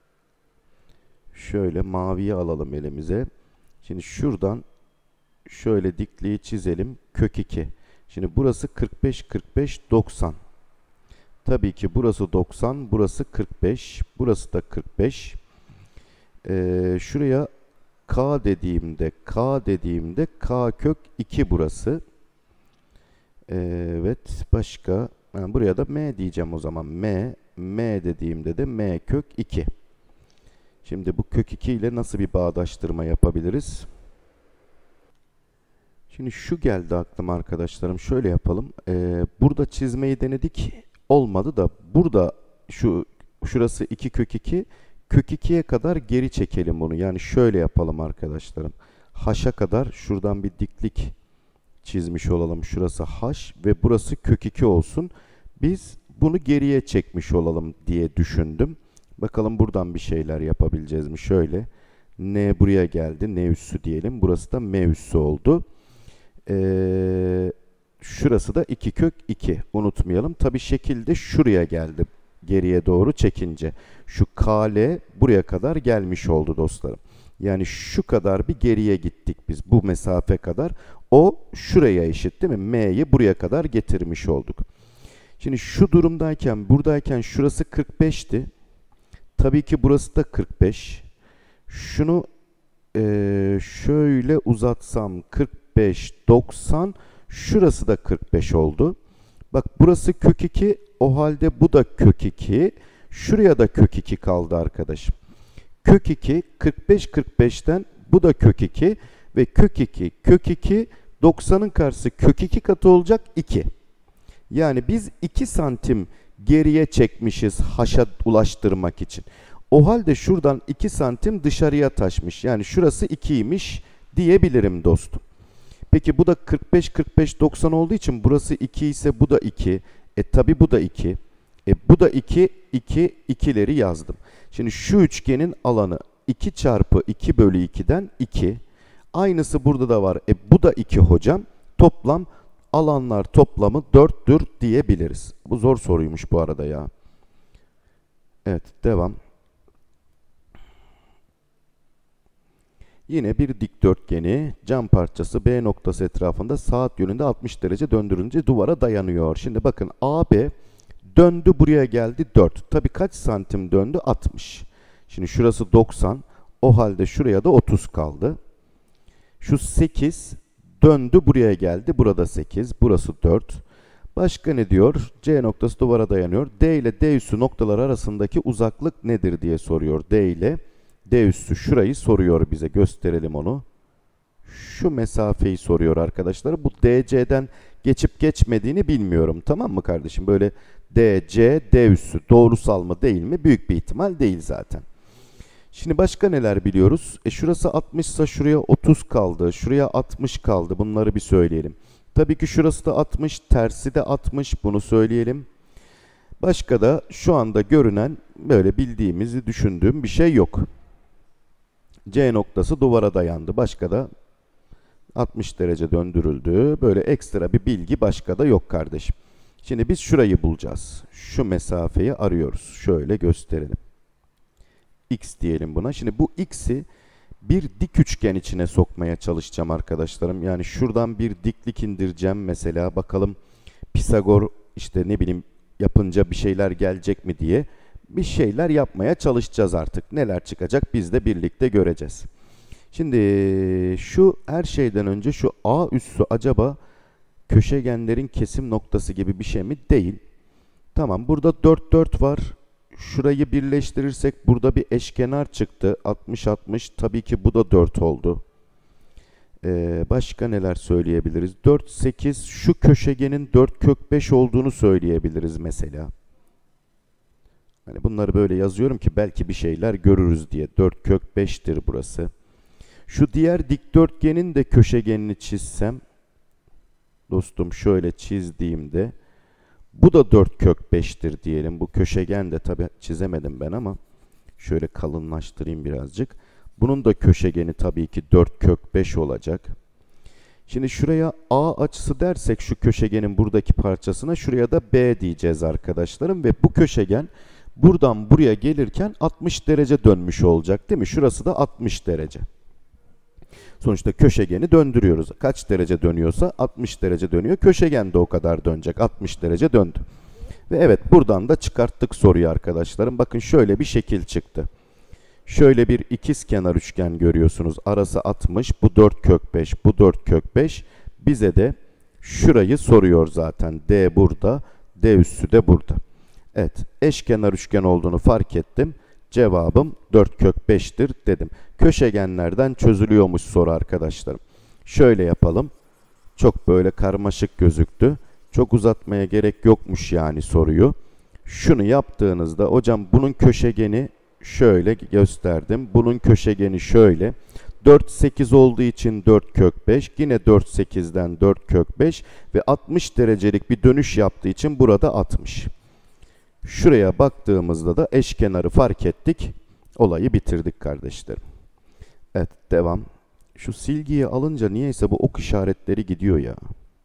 [SPEAKER 1] Şöyle maviyi alalım elimize. Şimdi şuradan şöyle dikliği çizelim. Kök iki. Şimdi burası kırk beş, kırk beş, doksan. Tabii ki burası doksan, burası kırk beş, burası da kırk beş. Ee, şuraya K dediğimde, K dediğimde K kök iki burası. Ee, evet, başka. Yani buraya da M diyeceğim o zaman. M, M dediğimde de M kök iki. Şimdi bu kök iki ile nasıl bir bağdaştırma yapabiliriz? Şimdi şu geldi aklıma arkadaşlarım. Şöyle yapalım. Ee, burada çizmeyi denedik. Olmadı da burada şu şurası iki kök iki. Kök ikiye kadar geri çekelim bunu. Yani şöyle yapalım arkadaşlarım. H'a kadar şuradan bir diklik çizmiş olalım. Şurası H ve burası kök iki olsun. Biz bunu geriye çekmiş olalım diye düşündüm. Bakalım buradan bir şeyler yapabileceğiz mi? Şöyle. N buraya geldi. N üssü diyelim. Burası da M üssü oldu. Ee, şurası da iki kök iki. Unutmayalım. Tabi şekilde şuraya geldi. Geriye doğru çekince. Şu K L buraya kadar gelmiş oldu dostlarım. Yani şu kadar bir geriye gittik biz. Bu mesafe kadar. O şuraya eşit değil mi? M'yi buraya kadar getirmiş olduk. Şimdi şu durumdayken, buradayken şurası kırk beşti. Tabii ki burası da kırk beş. Şunu e, şöyle uzatsam kırk beş, doksan. Şurası da kırk beş oldu. Bak burası kök iki. O halde bu da kök iki. Şuraya da kök iki kaldı arkadaşım. Kök iki, kırk beş, kırk beşten bu da kök iki. Ve kök iki, kök iki, doksanın karşısı kök iki katı olacak iki. Yani biz iki santim geriye çekmişiz H'a ulaştırmak için. O halde şuradan iki santim dışarıya taşmış. Yani şurası ikiymiş diyebilirim dostum. Peki bu da kırk beş, kırk beş, doksan olduğu için burası iki ise bu da iki. E tabi bu da iki. E bu da iki, iki, ikileri yazdım. Şimdi şu üçgenin alanı iki çarpı iki bölü iki'den iki. Aynısı burada da var. E bu da iki hocam. Toplam alanlar toplamı dörttür diyebiliriz. Bu zor soruymuş bu arada ya. Evet, devam. Yine bir dikdörtgeni cam parçası B noktası etrafında saat yönünde altmış derece döndürünce duvara dayanıyor. Şimdi bakın A B döndü, buraya geldi dört. Tabii kaç santim döndü? altmış. Şimdi şurası doksan. O halde şuraya da otuz kaldı. Şu sekiz döndü, buraya geldi. Burada sekiz. Burası dört. Başka ne diyor? C noktası duvara dayanıyor. D ile D üssü noktalar arasındaki uzaklık nedir diye soruyor. D ile D üssü şurayı soruyor bize. Gösterelim onu. Şu mesafeyi soruyor arkadaşlar. Bu D C'den geçip geçmediğini bilmiyorum. Tamam mı kardeşim? Böyle D C, D üssü doğrusal mı değil mi? Büyük bir ihtimal değil zaten. Şimdi başka neler biliyoruz? E şurası altmış ise şuraya otuz kaldı. Şuraya altmış kaldı. Bunları bir söyleyelim. Tabii ki şurası da altmış, tersi de altmış. Bunu söyleyelim. Başka da şu anda görünen, böyle bildiğimizi düşündüğüm bir şey yok. C noktası duvara dayandı. Başka da altmış derece döndürüldü. Böyle ekstra bir bilgi başka da yok kardeşim. Şimdi biz şurayı bulacağız. Şu mesafeyi arıyoruz. Şöyle gösterelim. X diyelim buna. Şimdi bu x'i bir dik üçgen içine sokmaya çalışacağım arkadaşlarım. Yani şuradan bir diklik indireceğim mesela. Bakalım Pisagor işte ne bileyim yapınca bir şeyler gelecek mi diye. Bir şeyler yapmaya çalışacağız artık. Neler çıkacak biz de birlikte göreceğiz. Şimdi şu her şeyden önce şu A üssü acaba köşegenlerin kesim noktası gibi bir şey mi? Değil. Tamam, burada dört dört var. Şurayı birleştirirsek burada bir eşkenar çıktı. altmış altmış. Tabii ki bu da dört oldu. Ee, başka neler söyleyebiliriz? dört sekiz. Şu köşegenin dört kök beş olduğunu söyleyebiliriz mesela. Hani bunları böyle yazıyorum ki belki bir şeyler görürüz diye. dört kök beş'tir burası. Şu diğer dikdörtgenin de köşegenini çizsem. Dostum şöyle çizdiğimde. Bu da dört kök beş'tir diyelim. Bu köşegen de tabi çizemedim ben ama şöyle kalınlaştırayım birazcık. Bunun da köşegeni tabii ki dört kök beş olacak. Şimdi şuraya A açısı dersek şu köşegenin buradaki parçasına, şuraya da B diyeceğiz arkadaşlarım. Ve bu köşegen buradan buraya gelirken altmış derece dönmüş olacak değil mi? Şurası da altmış derece. Sonuçta köşegeni döndürüyoruz. Kaç derece dönüyorsa altmış derece dönüyor. Köşegen de o kadar dönecek. altmış derece döndü. Ve evet, buradan da çıkarttık soruyu arkadaşlarım. Bakın şöyle bir şekil çıktı. Şöyle bir ikizkenar üçgen görüyorsunuz. Arası altmış. Bu dört kök beş. Bu dört kök beş. Bize de şurayı soruyor zaten. D burada. D üssü de burada. Evet. Eşkenar üçgen olduğunu fark ettim. Cevabım dört kök beş'tir dedim. Köşegenlerden çözülüyormuş soru arkadaşlarım. Şöyle yapalım. Çok böyle karmaşık gözüktü. Çok uzatmaya gerek yokmuş yani soruyu. Şunu yaptığınızda hocam bunun köşegeni şöyle gösterdim. Bunun köşegeni şöyle. dört sekiz olduğu için dört kök beş. Yine dört sekiz'den dört kök beş ve altmış derecelik bir dönüş yaptığı için burada altmış. Şuraya baktığımızda da eşkenarı fark ettik. Olayı bitirdik kardeşlerim. Evet, devam. Şu silgiyi alınca niyeyse bu ok işaretleri gidiyor ya.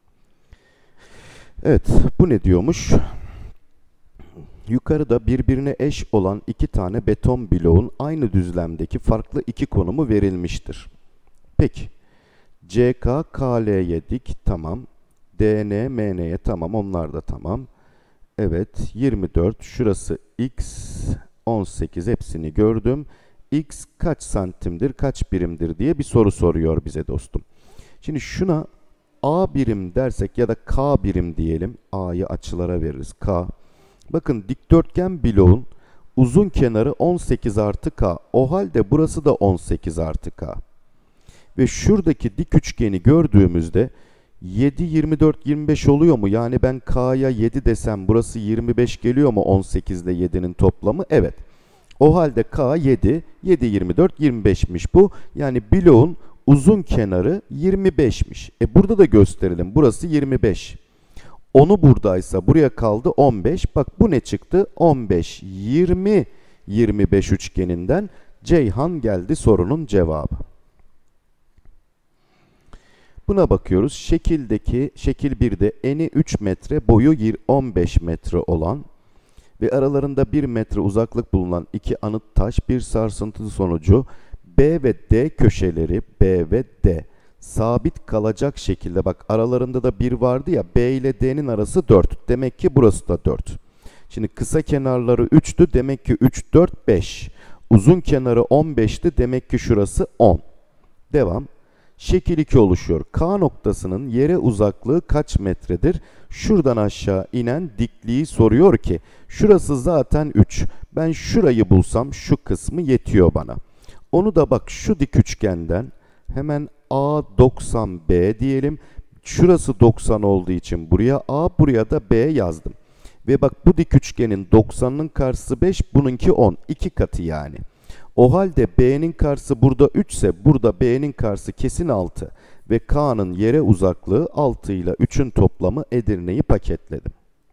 [SPEAKER 1] Evet, bu ne diyormuş? Yukarıda birbirine eş olan iki tane beton bloğun aynı düzlemdeki farklı iki konumu verilmiştir. Peki. C K, K L'ye dik. Tamam. D N, M N'ye tamam. Onlar da tamam. Evet, yirmi dört. Şurası X, on sekiz. Hepsini gördüm. X kaç santimdir, kaç birimdir diye bir soru soruyor bize dostum. Şimdi şuna A birim dersek ya da K birim diyelim. A'yı açılara veririz. K. Bakın dikdörtgen bloğun uzun kenarı on sekiz artı K. O halde burası da on sekiz artı K. Ve şuradaki dik üçgeni gördüğümüzde yedi, yirmi dört, yirmi beş oluyor mu? Yani ben K'ya yedi desem burası yirmi beş geliyor mu on sekiz ile yedi'nin toplamı? Evet. O halde K yedi, yedi, yirmi dört, yirmi beş'miş bu. Yani bloğun uzun kenarı yirmi beş'miş. E burada da gösterelim. Burası yirmi beş. onu buradaysa buraya kaldı on beş. Bak bu ne çıktı? on beş, yirmi, yirmi beş üçgeninden Ceyhan geldi sorunun cevabı. Buna bakıyoruz. Şekildeki, şekil bir'de eni üç metre, boyu on beş metre olan ve aralarında bir metre uzaklık bulunan iki anıt taş bir sarsıntı sonucu B ve D köşeleri, B ve D sabit kalacak şekilde, bak aralarında da bir vardı ya, B ile D'nin arası dört. Demek ki burası da dört. Şimdi kısa kenarları üç'tü. Demek ki üç, dört, beş. Uzun kenarı on beş'ti. Demek ki şurası on. Devam. Şekil iki oluşuyor. K noktasının yere uzaklığı kaç metredir? Şuradan aşağı inen dikliği soruyor ki şurası zaten üç. Ben şurayı bulsam şu kısmı yetiyor bana. Onu da bak şu dik üçgenden hemen A doksan B diyelim. Şurası doksan olduğu için buraya A, buraya da B yazdım. Ve bak bu dik üçgenin doksan'ının karşısı beş, bununki on. iki katı yani. O halde B'nin karşısı burada üç ise burada B'nin karşısı kesin altı ve K'nın yere uzaklığı altı ile üçün toplamı Edirne'yi paketledim.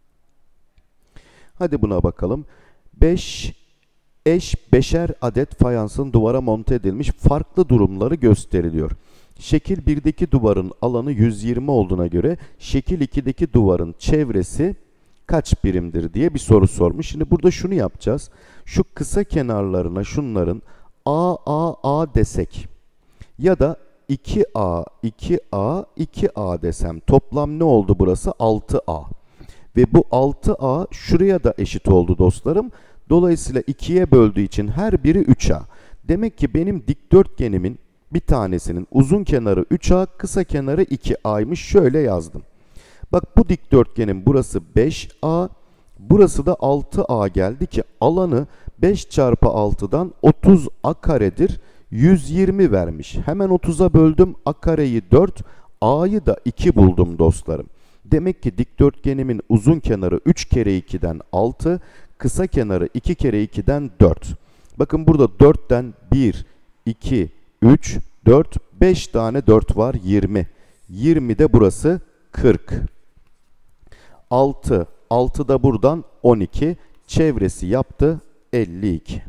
[SPEAKER 1] Hadi buna bakalım. beş eş beşer adet fayansın duvara monte edilmiş farklı durumları gösteriliyor. Şekil birdeki duvarın alanı yüz yirmi olduğuna göre şekil ikideki duvarın çevresi kaç birimdir diye bir soru sormuş. Şimdi burada şunu yapacağız. Şu kısa kenarlarına şunların A, A, A desek ya da iki A, iki A, iki A desem toplam ne oldu burası? altı A. Ve bu altı A şuraya da eşit oldu dostlarım. Dolayısıyla ikiye böldüğü için her biri üç A. Demek ki benim dikdörtgenimin bir tanesinin uzun kenarı üç A, kısa kenarı iki A'ymış. Şöyle yazdım. Bak bu dikdörtgenin burası beş A, burası da altı A geldi ki alanı beş çarpı altıdan otuz A karedir. yüz yirmi vermiş. Hemen otuza böldüm. A kareyi dört, A'yı da iki buldum dostlarım. Demek ki dikdörtgenimin uzun kenarı üç kere ikiden altı, kısa kenarı iki kere ikiden dört. Bakın burada dörtten bir, iki, üç, dört, beş tane dört var, yirmi. yirmi de burası kırk. altı, altı da buradan on iki. Çevresi yaptı elli iki.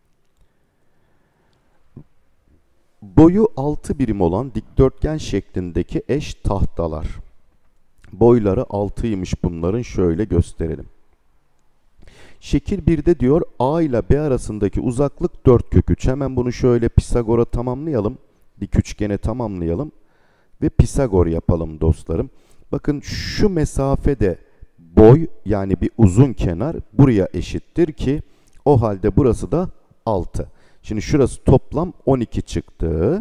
[SPEAKER 1] Boyu altı birim olan dikdörtgen şeklindeki eş tahtalar. Boyları altıymış bunların, şöyle gösterelim. Şekil birde diyor A ile B arasındaki uzaklık dört kök üç. Hemen bunu şöyle Pisagor'a tamamlayalım. Dik üçgene tamamlayalım. Ve Pisagor yapalım dostlarım. Bakın şu mesafede boy yani bir uzun kenar buraya eşittir ki o halde burası da altı. Şimdi şurası toplam on iki çıktı.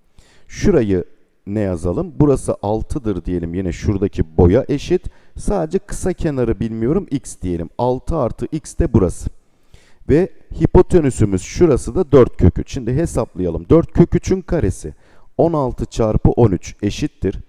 [SPEAKER 1] Şurayı ne yazalım? Burası altıdır diyelim. Yine şuradaki boya eşit. Sadece kısa kenarı bilmiyorum. X diyelim. altı artı x de burası. Ve hipotenüsümüz şurası da dört kök üç. Şimdi hesaplayalım. dört kök üçün karesi on altı çarpı on üç eşittir.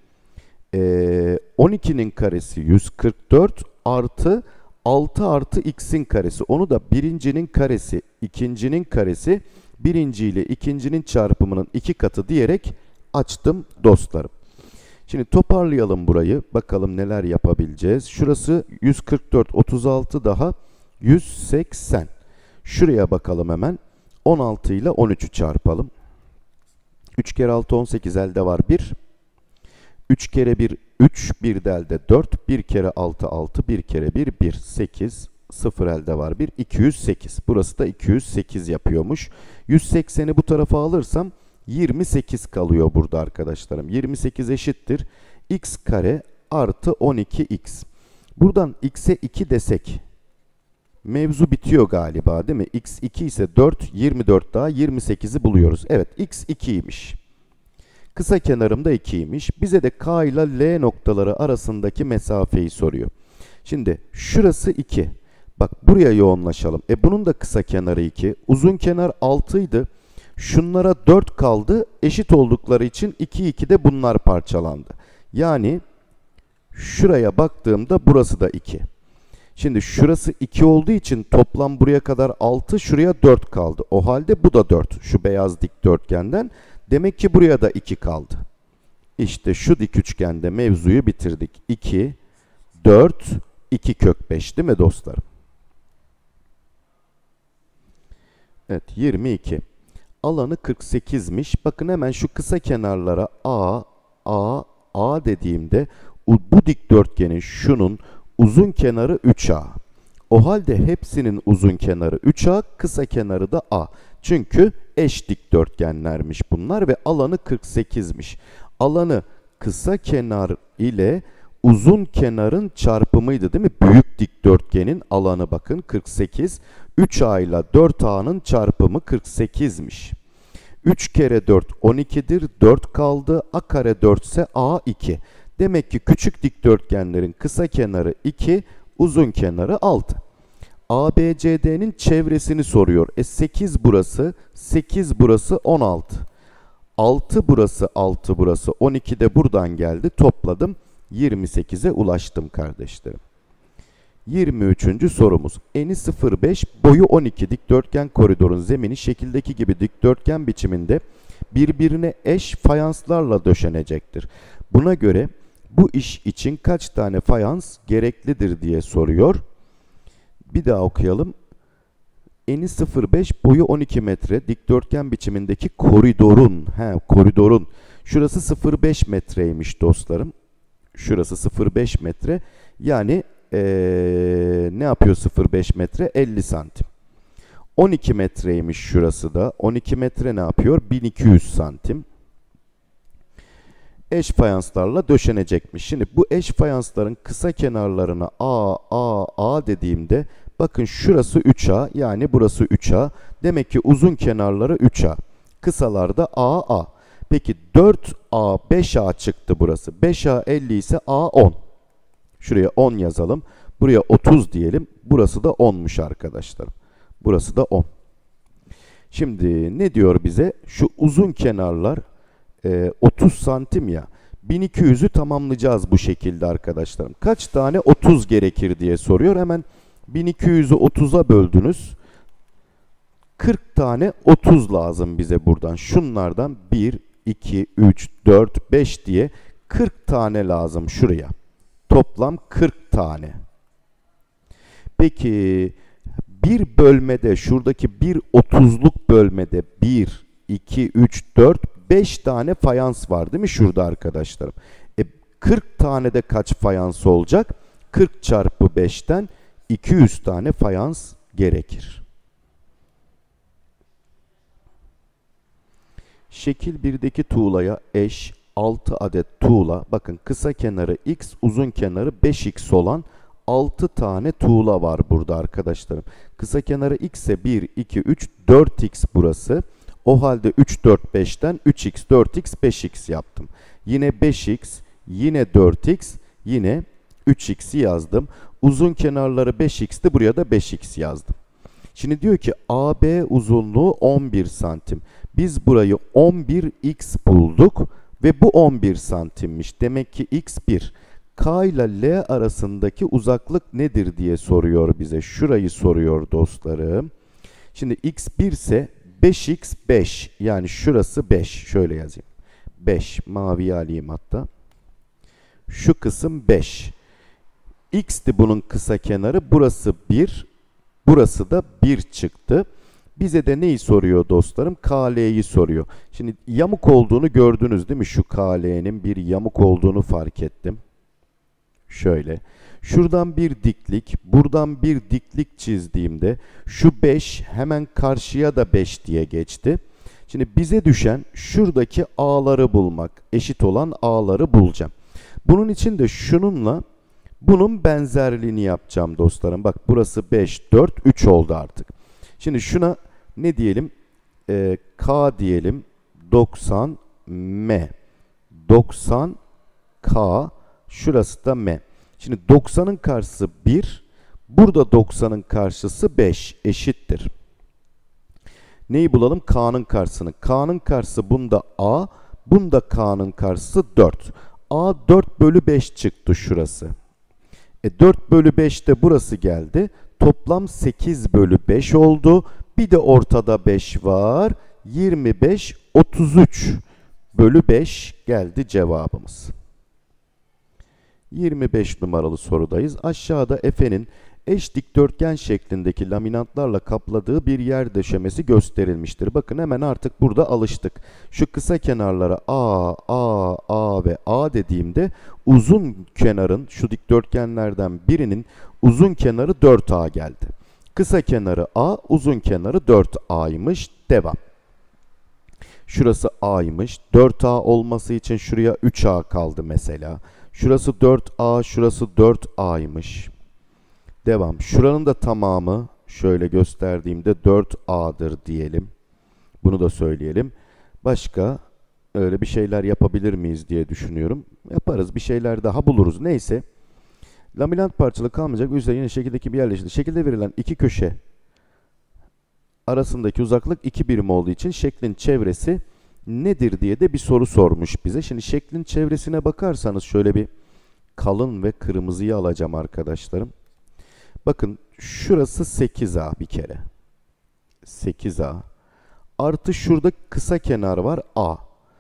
[SPEAKER 1] Ee, on ikinin karesi yüz kırk dört artı altı artı x'in karesi. Onu da birincinin karesi, ikincinin karesi, birinci ile ikincinin çarpımının iki katı diyerek açtım dostlarım. Şimdi toparlayalım burayı. Bakalım neler yapabileceğiz. Şurası yüz kırk dört, otuz altı daha yüz seksen. Şuraya bakalım hemen. on altı ile on üçü çarpalım. üç kere altı on sekiz, elde var bir. üç kere bir üç, bir de elde dört. bir kere altı altı, bir kere bir bir. sekiz, sıfır elde var bir. iki yüz sekiz. Burası da iki yüz sekiz yapıyormuş. yüz sekseni bu tarafa alırsam yirmi sekiz kalıyor burada arkadaşlarım. yirmi sekiz eşittir x kare artı on iki x. Buradan x'e iki desek mevzu bitiyor galiba değil mi? X iki ise dört, yirmi dört daha yirmi sekizi buluyoruz. Evet, x ikiymiş. Kısa kenarım da ikiymiş. Bize de K ile L noktaları arasındaki mesafeyi soruyor. Şimdi şurası iki. Bak buraya yoğunlaşalım. E bunun da kısa kenarı iki. Uzun kenar altı idi. Şunlara dört kaldı. Eşit oldukları için iki iki de bunlar parçalandı. Yani şuraya baktığımda burası da iki. Şimdi şurası iki olduğu için toplam buraya kadar altı, şuraya dört kaldı. O halde bu da dört. Şu beyaz dikdörtgenden. Demek ki buraya da iki kaldı. İşte şu dik üçgende mevzuyu bitirdik. iki, dört, iki kök beş değil mi dostlarım? Evet, yirmi iki. Alanı kırk sekizmiş. Bakın hemen şu kısa kenarlara A, A, A dediğimde bu dikdörtgenin şunun uzun kenarı üç A. O halde hepsinin uzun kenarı üç A, kısa kenarı da A. Çünkü eş dikdörtgenlermiş bunlar ve alanı kırk sekizmiş. Alanı kısa kenar ile uzun kenarın çarpımıydı değil mi? Büyük dikdörtgenin alanı bakın kırk sekiz. üç A ile dört A'nın çarpımı kırk sekizmiş. üç kere dört on ikidir. dört kaldı. A kare dört ise A iki. Demek ki küçük dikdörtgenlerin kısa kenarı iki, uzun kenarı altı. A B C D'nin çevresini soruyor. E sekiz burası, sekiz burası on altı. altı burası, altı burası, on iki de buradan geldi. Topladım. yirmi sekize ulaştım kardeşlerim. yirmi üçüncü sorumuz. Eni sıfır virgül beş, boyu on iki dikdörtgen koridorun zemini şekildeki gibi dikdörtgen biçiminde birbirine eş fayanslarla döşenecektir. Buna göre bu iş için kaç tane fayans gereklidir diye soruyor. Bir daha okuyalım. Eni sıfır virgül beş, boyu on iki metre dikdörtgen biçimindeki koridorun, he, koridorun, şurası sıfır virgül beş metreymiş dostlarım. Şurası sıfır virgül beş metre. Yani ee, ne yapıyor sıfır virgül beş metre? elli santim. on iki metreymiş şurası da. on iki metre ne yapıyor? bin iki yüz santim. Eş fayanslarla döşenecekmiş. Şimdi bu eş fayansların kısa kenarlarına A, A, A dediğimde bakın şurası üç A, yani burası üç A. Demek ki uzun kenarları üç A. Kısalarda A, A. Peki dört A, beş A çıktı burası. beş A elli ise A on. Şuraya on yazalım. Buraya otuz diyelim. Burası da onmuş arkadaşlarım. Burası da on. Şimdi ne diyor bize? Şu uzun kenarlar e, otuz santim ya. bin iki yüzü tamamlayacağız bu şekilde arkadaşlarım. Kaç tane otuz gerekir diye soruyor. Hemen bin iki yüzü otuza böldünüz. kırk tane otuz lazım bize buradan. Şunlardan bir, iki, üç, dört, beş diye kırk tane lazım şuraya. Toplam kırk tane. Peki bir bölmede, şuradaki bir otuzluk bölmede bir, iki, üç, dört, beş tane fayans var değil mi şurada arkadaşlarım? E, kırk tane de kaç fayans olacak? kırk çarpı beşten iki yüz tane fayans gerekir. Şekil birdeki tuğlaya eş altı adet tuğla, bakın kısa kenarı x, uzun kenarı beş x olan altı tane tuğla var burada arkadaşlarım. Kısa kenarı x ise bir, iki, üç, dört x burası. O halde üç, dört, beşten üç x, dört x, beş x yaptım. Yine beş x, yine dört x, yine üç x'i yazdım. Uzun kenarları beş x'ti, buraya da beş x yazdım. Şimdi diyor ki A B uzunluğu on bir santim. Biz burayı on bir x bulduk ve bu on bir santimmiş. Demek ki x bir. K ile L arasındaki uzaklık nedir diye soruyor bize. Şurayı soruyor dostlarım. Şimdi x bir ise beş x beş. Yani şurası beş. Şöyle yazayım. beş. Maviye alayım hatta. Şu kısım beş. X'ti bunun kısa kenarı. Burası bir. Burası da bir çıktı. Bize de neyi soruyor dostlarım? K L'yi soruyor. Şimdi yamuk olduğunu gördünüz değil mi? Şu K L'nin bir yamuk olduğunu fark ettim. Şöyle. Şuradan bir diklik, buradan bir diklik çizdiğimde şu beş hemen karşıya da beş diye geçti. Şimdi bize düşen şuradaki A'ları bulmak. Eşit olan A'ları bulacağım. Bunun için de şununla bunun benzerliğini yapacağım dostlarım. Bak burası beş, dört, üç oldu artık. Şimdi şuna ne diyelim? Ee, K diyelim. doksan M. doksan K. Şurası da M. Şimdi doksanın karşısı bir. Burada doksanın karşısı beş. Eşittir. Neyi bulalım? K'nın karşısını. K'nın karşısı bunda A. Bunda K'nın karşısı dört. A dört bölü beş çıktı şurası. E dört bölü beş de burası geldi. Toplam sekiz bölü beş oldu. Bir de ortada beş var. yirmi beş, otuz üç bölü beş geldi cevabımız. yirmi beş numaralı sorudayız. Aşağıda Efe'nin eş dikdörtgen şeklindeki laminatlarla kapladığı bir yer döşemesi gösterilmiştir. Bakın hemen artık burada alıştık. Şu kısa kenarlara A, A, A ve A dediğimde uzun kenarın, şu dikdörtgenlerden birinin uzun kenarı dört A geldi. Kısa kenarı A, uzun kenarı dört A'ymış. Devam. Şurası A'ymış. dört A olması için şuraya üç A kaldı mesela. Şurası dört A, şurası dört A'ymış. Devam. Şuranın da tamamı şöyle gösterdiğimde dört A'dır diyelim. Bunu da söyleyelim. Başka öyle bir şeyler yapabilir miyiz diye düşünüyorum. Yaparız. Bir şeyler daha buluruz. Neyse. Laminat parçalı kalmayacak. Üzerine yine şekildeki bir yerleşti. Şekilde verilen iki köşe arasındaki uzaklık iki birim olduğu için şeklin çevresi nedir diye de bir soru sormuş bize. Şimdi şeklin çevresine bakarsanız şöyle bir kalın ve kırmızıyı alacağım arkadaşlarım. Bakın şurası sekiz a bir kere. sekiz a. Artı şurada kısa kenar var a.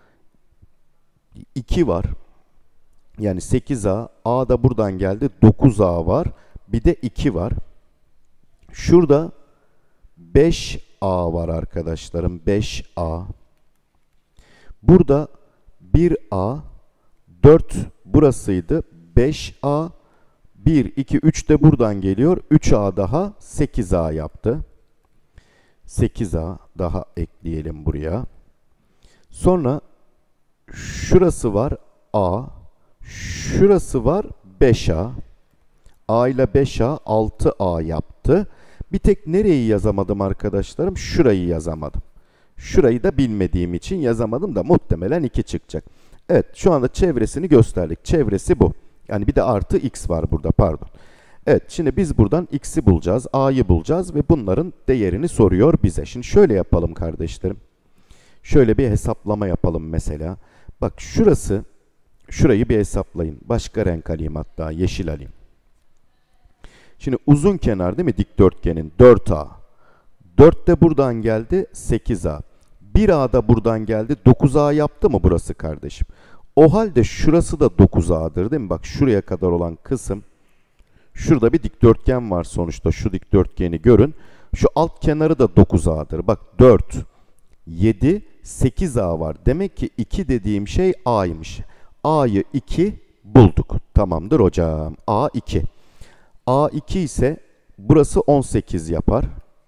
[SPEAKER 1] iki var. Yani sekiz a. A da buradan geldi. dokuz a var. Bir de iki var. Şurada beş a var arkadaşlarım. beş a. Burada bir a. dört burasıydı. beş a. bir, iki, üç de buradan geliyor. üç a daha sekiz a yaptı. sekiz a daha ekleyelim buraya. Sonra şurası var a. Şurası var beş a. A ile beş a altı a yaptı. Bir tek nereyi yazamadım arkadaşlarım? Şurayı yazamadım. Şurayı da bilmediğim için yazamadım da muhtemelen iki çıkacak. Evet, şu anda çevresini gösterdik. Çevresi bu. Yani bir de artı x var burada, pardon. Evet, şimdi biz buradan x'i bulacağız, a'yı bulacağız ve bunların değerini soruyor bize. Şimdi şöyle yapalım kardeşlerim. Şöyle bir hesaplama yapalım mesela. Bak şurası, şurayı bir hesaplayın. Başka renk alayım, hatta yeşil alayım. Şimdi uzun kenar değil mi dikdörtgenin? dört a. dört de buradan geldi, sekiz a. bir a da buradan geldi, dokuz a yaptı mı burası kardeşim? O halde şurası da dokuz a'dır değil mi? Bak şuraya kadar olan kısım, şurada bir dikdörtgen var sonuçta. Şu dikdörtgeni görün. Şu alt kenarı da dokuz a'dır. Bak dört, yedi, sekiz a var. Demek ki iki dediğim şey a'ymış. A'yı iki bulduk. Tamamdır hocam. a iki. a iki ise burası on sekiz yapar.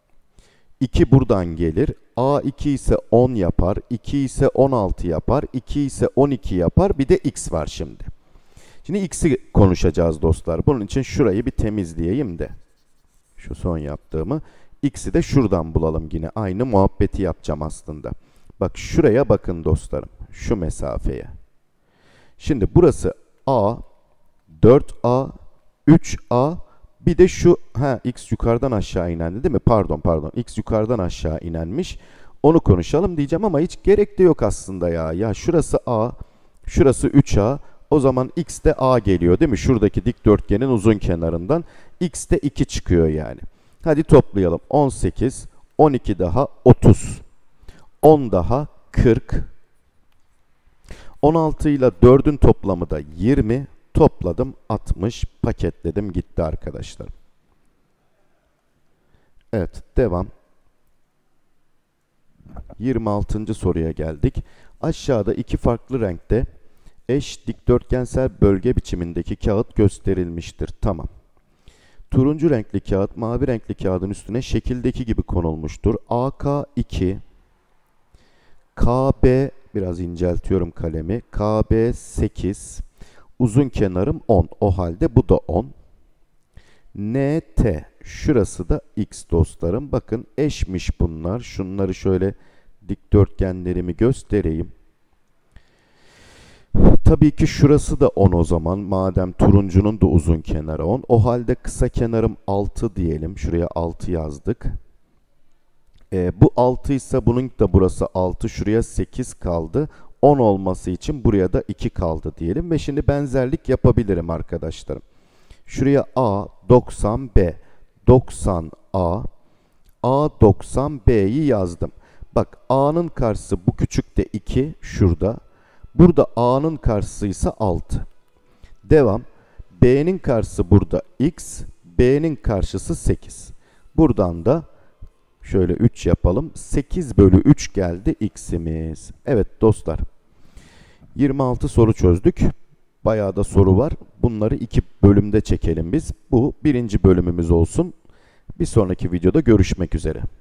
[SPEAKER 1] iki buradan gelir. a iki ise on yapar. iki ise on altı yapar. iki ise on iki yapar. Bir de x var şimdi. Şimdi x'i konuşacağız dostlar. Bunun için şurayı bir temizleyeyim de. Şu son yaptığımı. X'i de şuradan bulalım yine. Aynı muhabbeti yapacağım aslında. Bak şuraya bakın dostlarım. Şu mesafeye. Şimdi burası a, dört a, üç a. Bir de şu, ha x yukarıdan aşağı inendi değil mi? Pardon pardon. X yukarıdan aşağı inenmiş. Onu konuşalım diyeceğim ama hiç gerek de yok aslında ya. Ya şurası a, şurası üç a. O zaman x de a geliyor değil mi? Şuradaki dikdörtgenin uzun kenarından. X de iki çıkıyor yani. Hadi toplayalım. on sekiz, on iki daha otuz. on daha kırk. on altı ile dördün toplamı da yirmi. Topladım altmış. Paketledim gitti arkadaşlar. Evet, devam. yirmi altıncı soruya geldik. Aşağıda iki farklı renkte eş dikdörtgensel bölge biçimindeki kağıt gösterilmiştir. Tamam. Turuncu renkli kağıt mavi renkli kağıdın üstüne şekildeki gibi konulmuştur. A K iki, K B, biraz inceltiyorum kalemi, K B sekiz, uzun kenarım on. O halde bu da on. N T, şurası da x dostlarım. Bakın eşmiş bunlar. Şunları şöyle dikdörtgenlerimi göstereyim. Tabii ki şurası da on o zaman. Madem turuncunun da uzun kenarı on. O halde kısa kenarım altı diyelim. Şuraya altı yazdık. Ee, bu altı ise bunun da burası altı. Şuraya sekiz kaldı. on olması için buraya da iki kaldı diyelim. Ve şimdi benzerlik yapabilirim arkadaşlarım. Şuraya A, doksan B. doksan A. A, doksan B'yi yazdım. Bak A'nın karşısı bu küçük de iki. Şurada. Burada A'nın karşısı ise altı. Devam. B'nin karşısı burada x. B'nin karşısı sekiz. Buradan da şöyle üç yapalım. sekiz bölü üç geldi x'imiz. Evet dostlar. yirmi altı soru çözdük. Bayağı da soru var. Bunları iki bölümde çekelim biz. Bu birinci bölümümüz olsun. Bir sonraki videoda görüşmek üzere.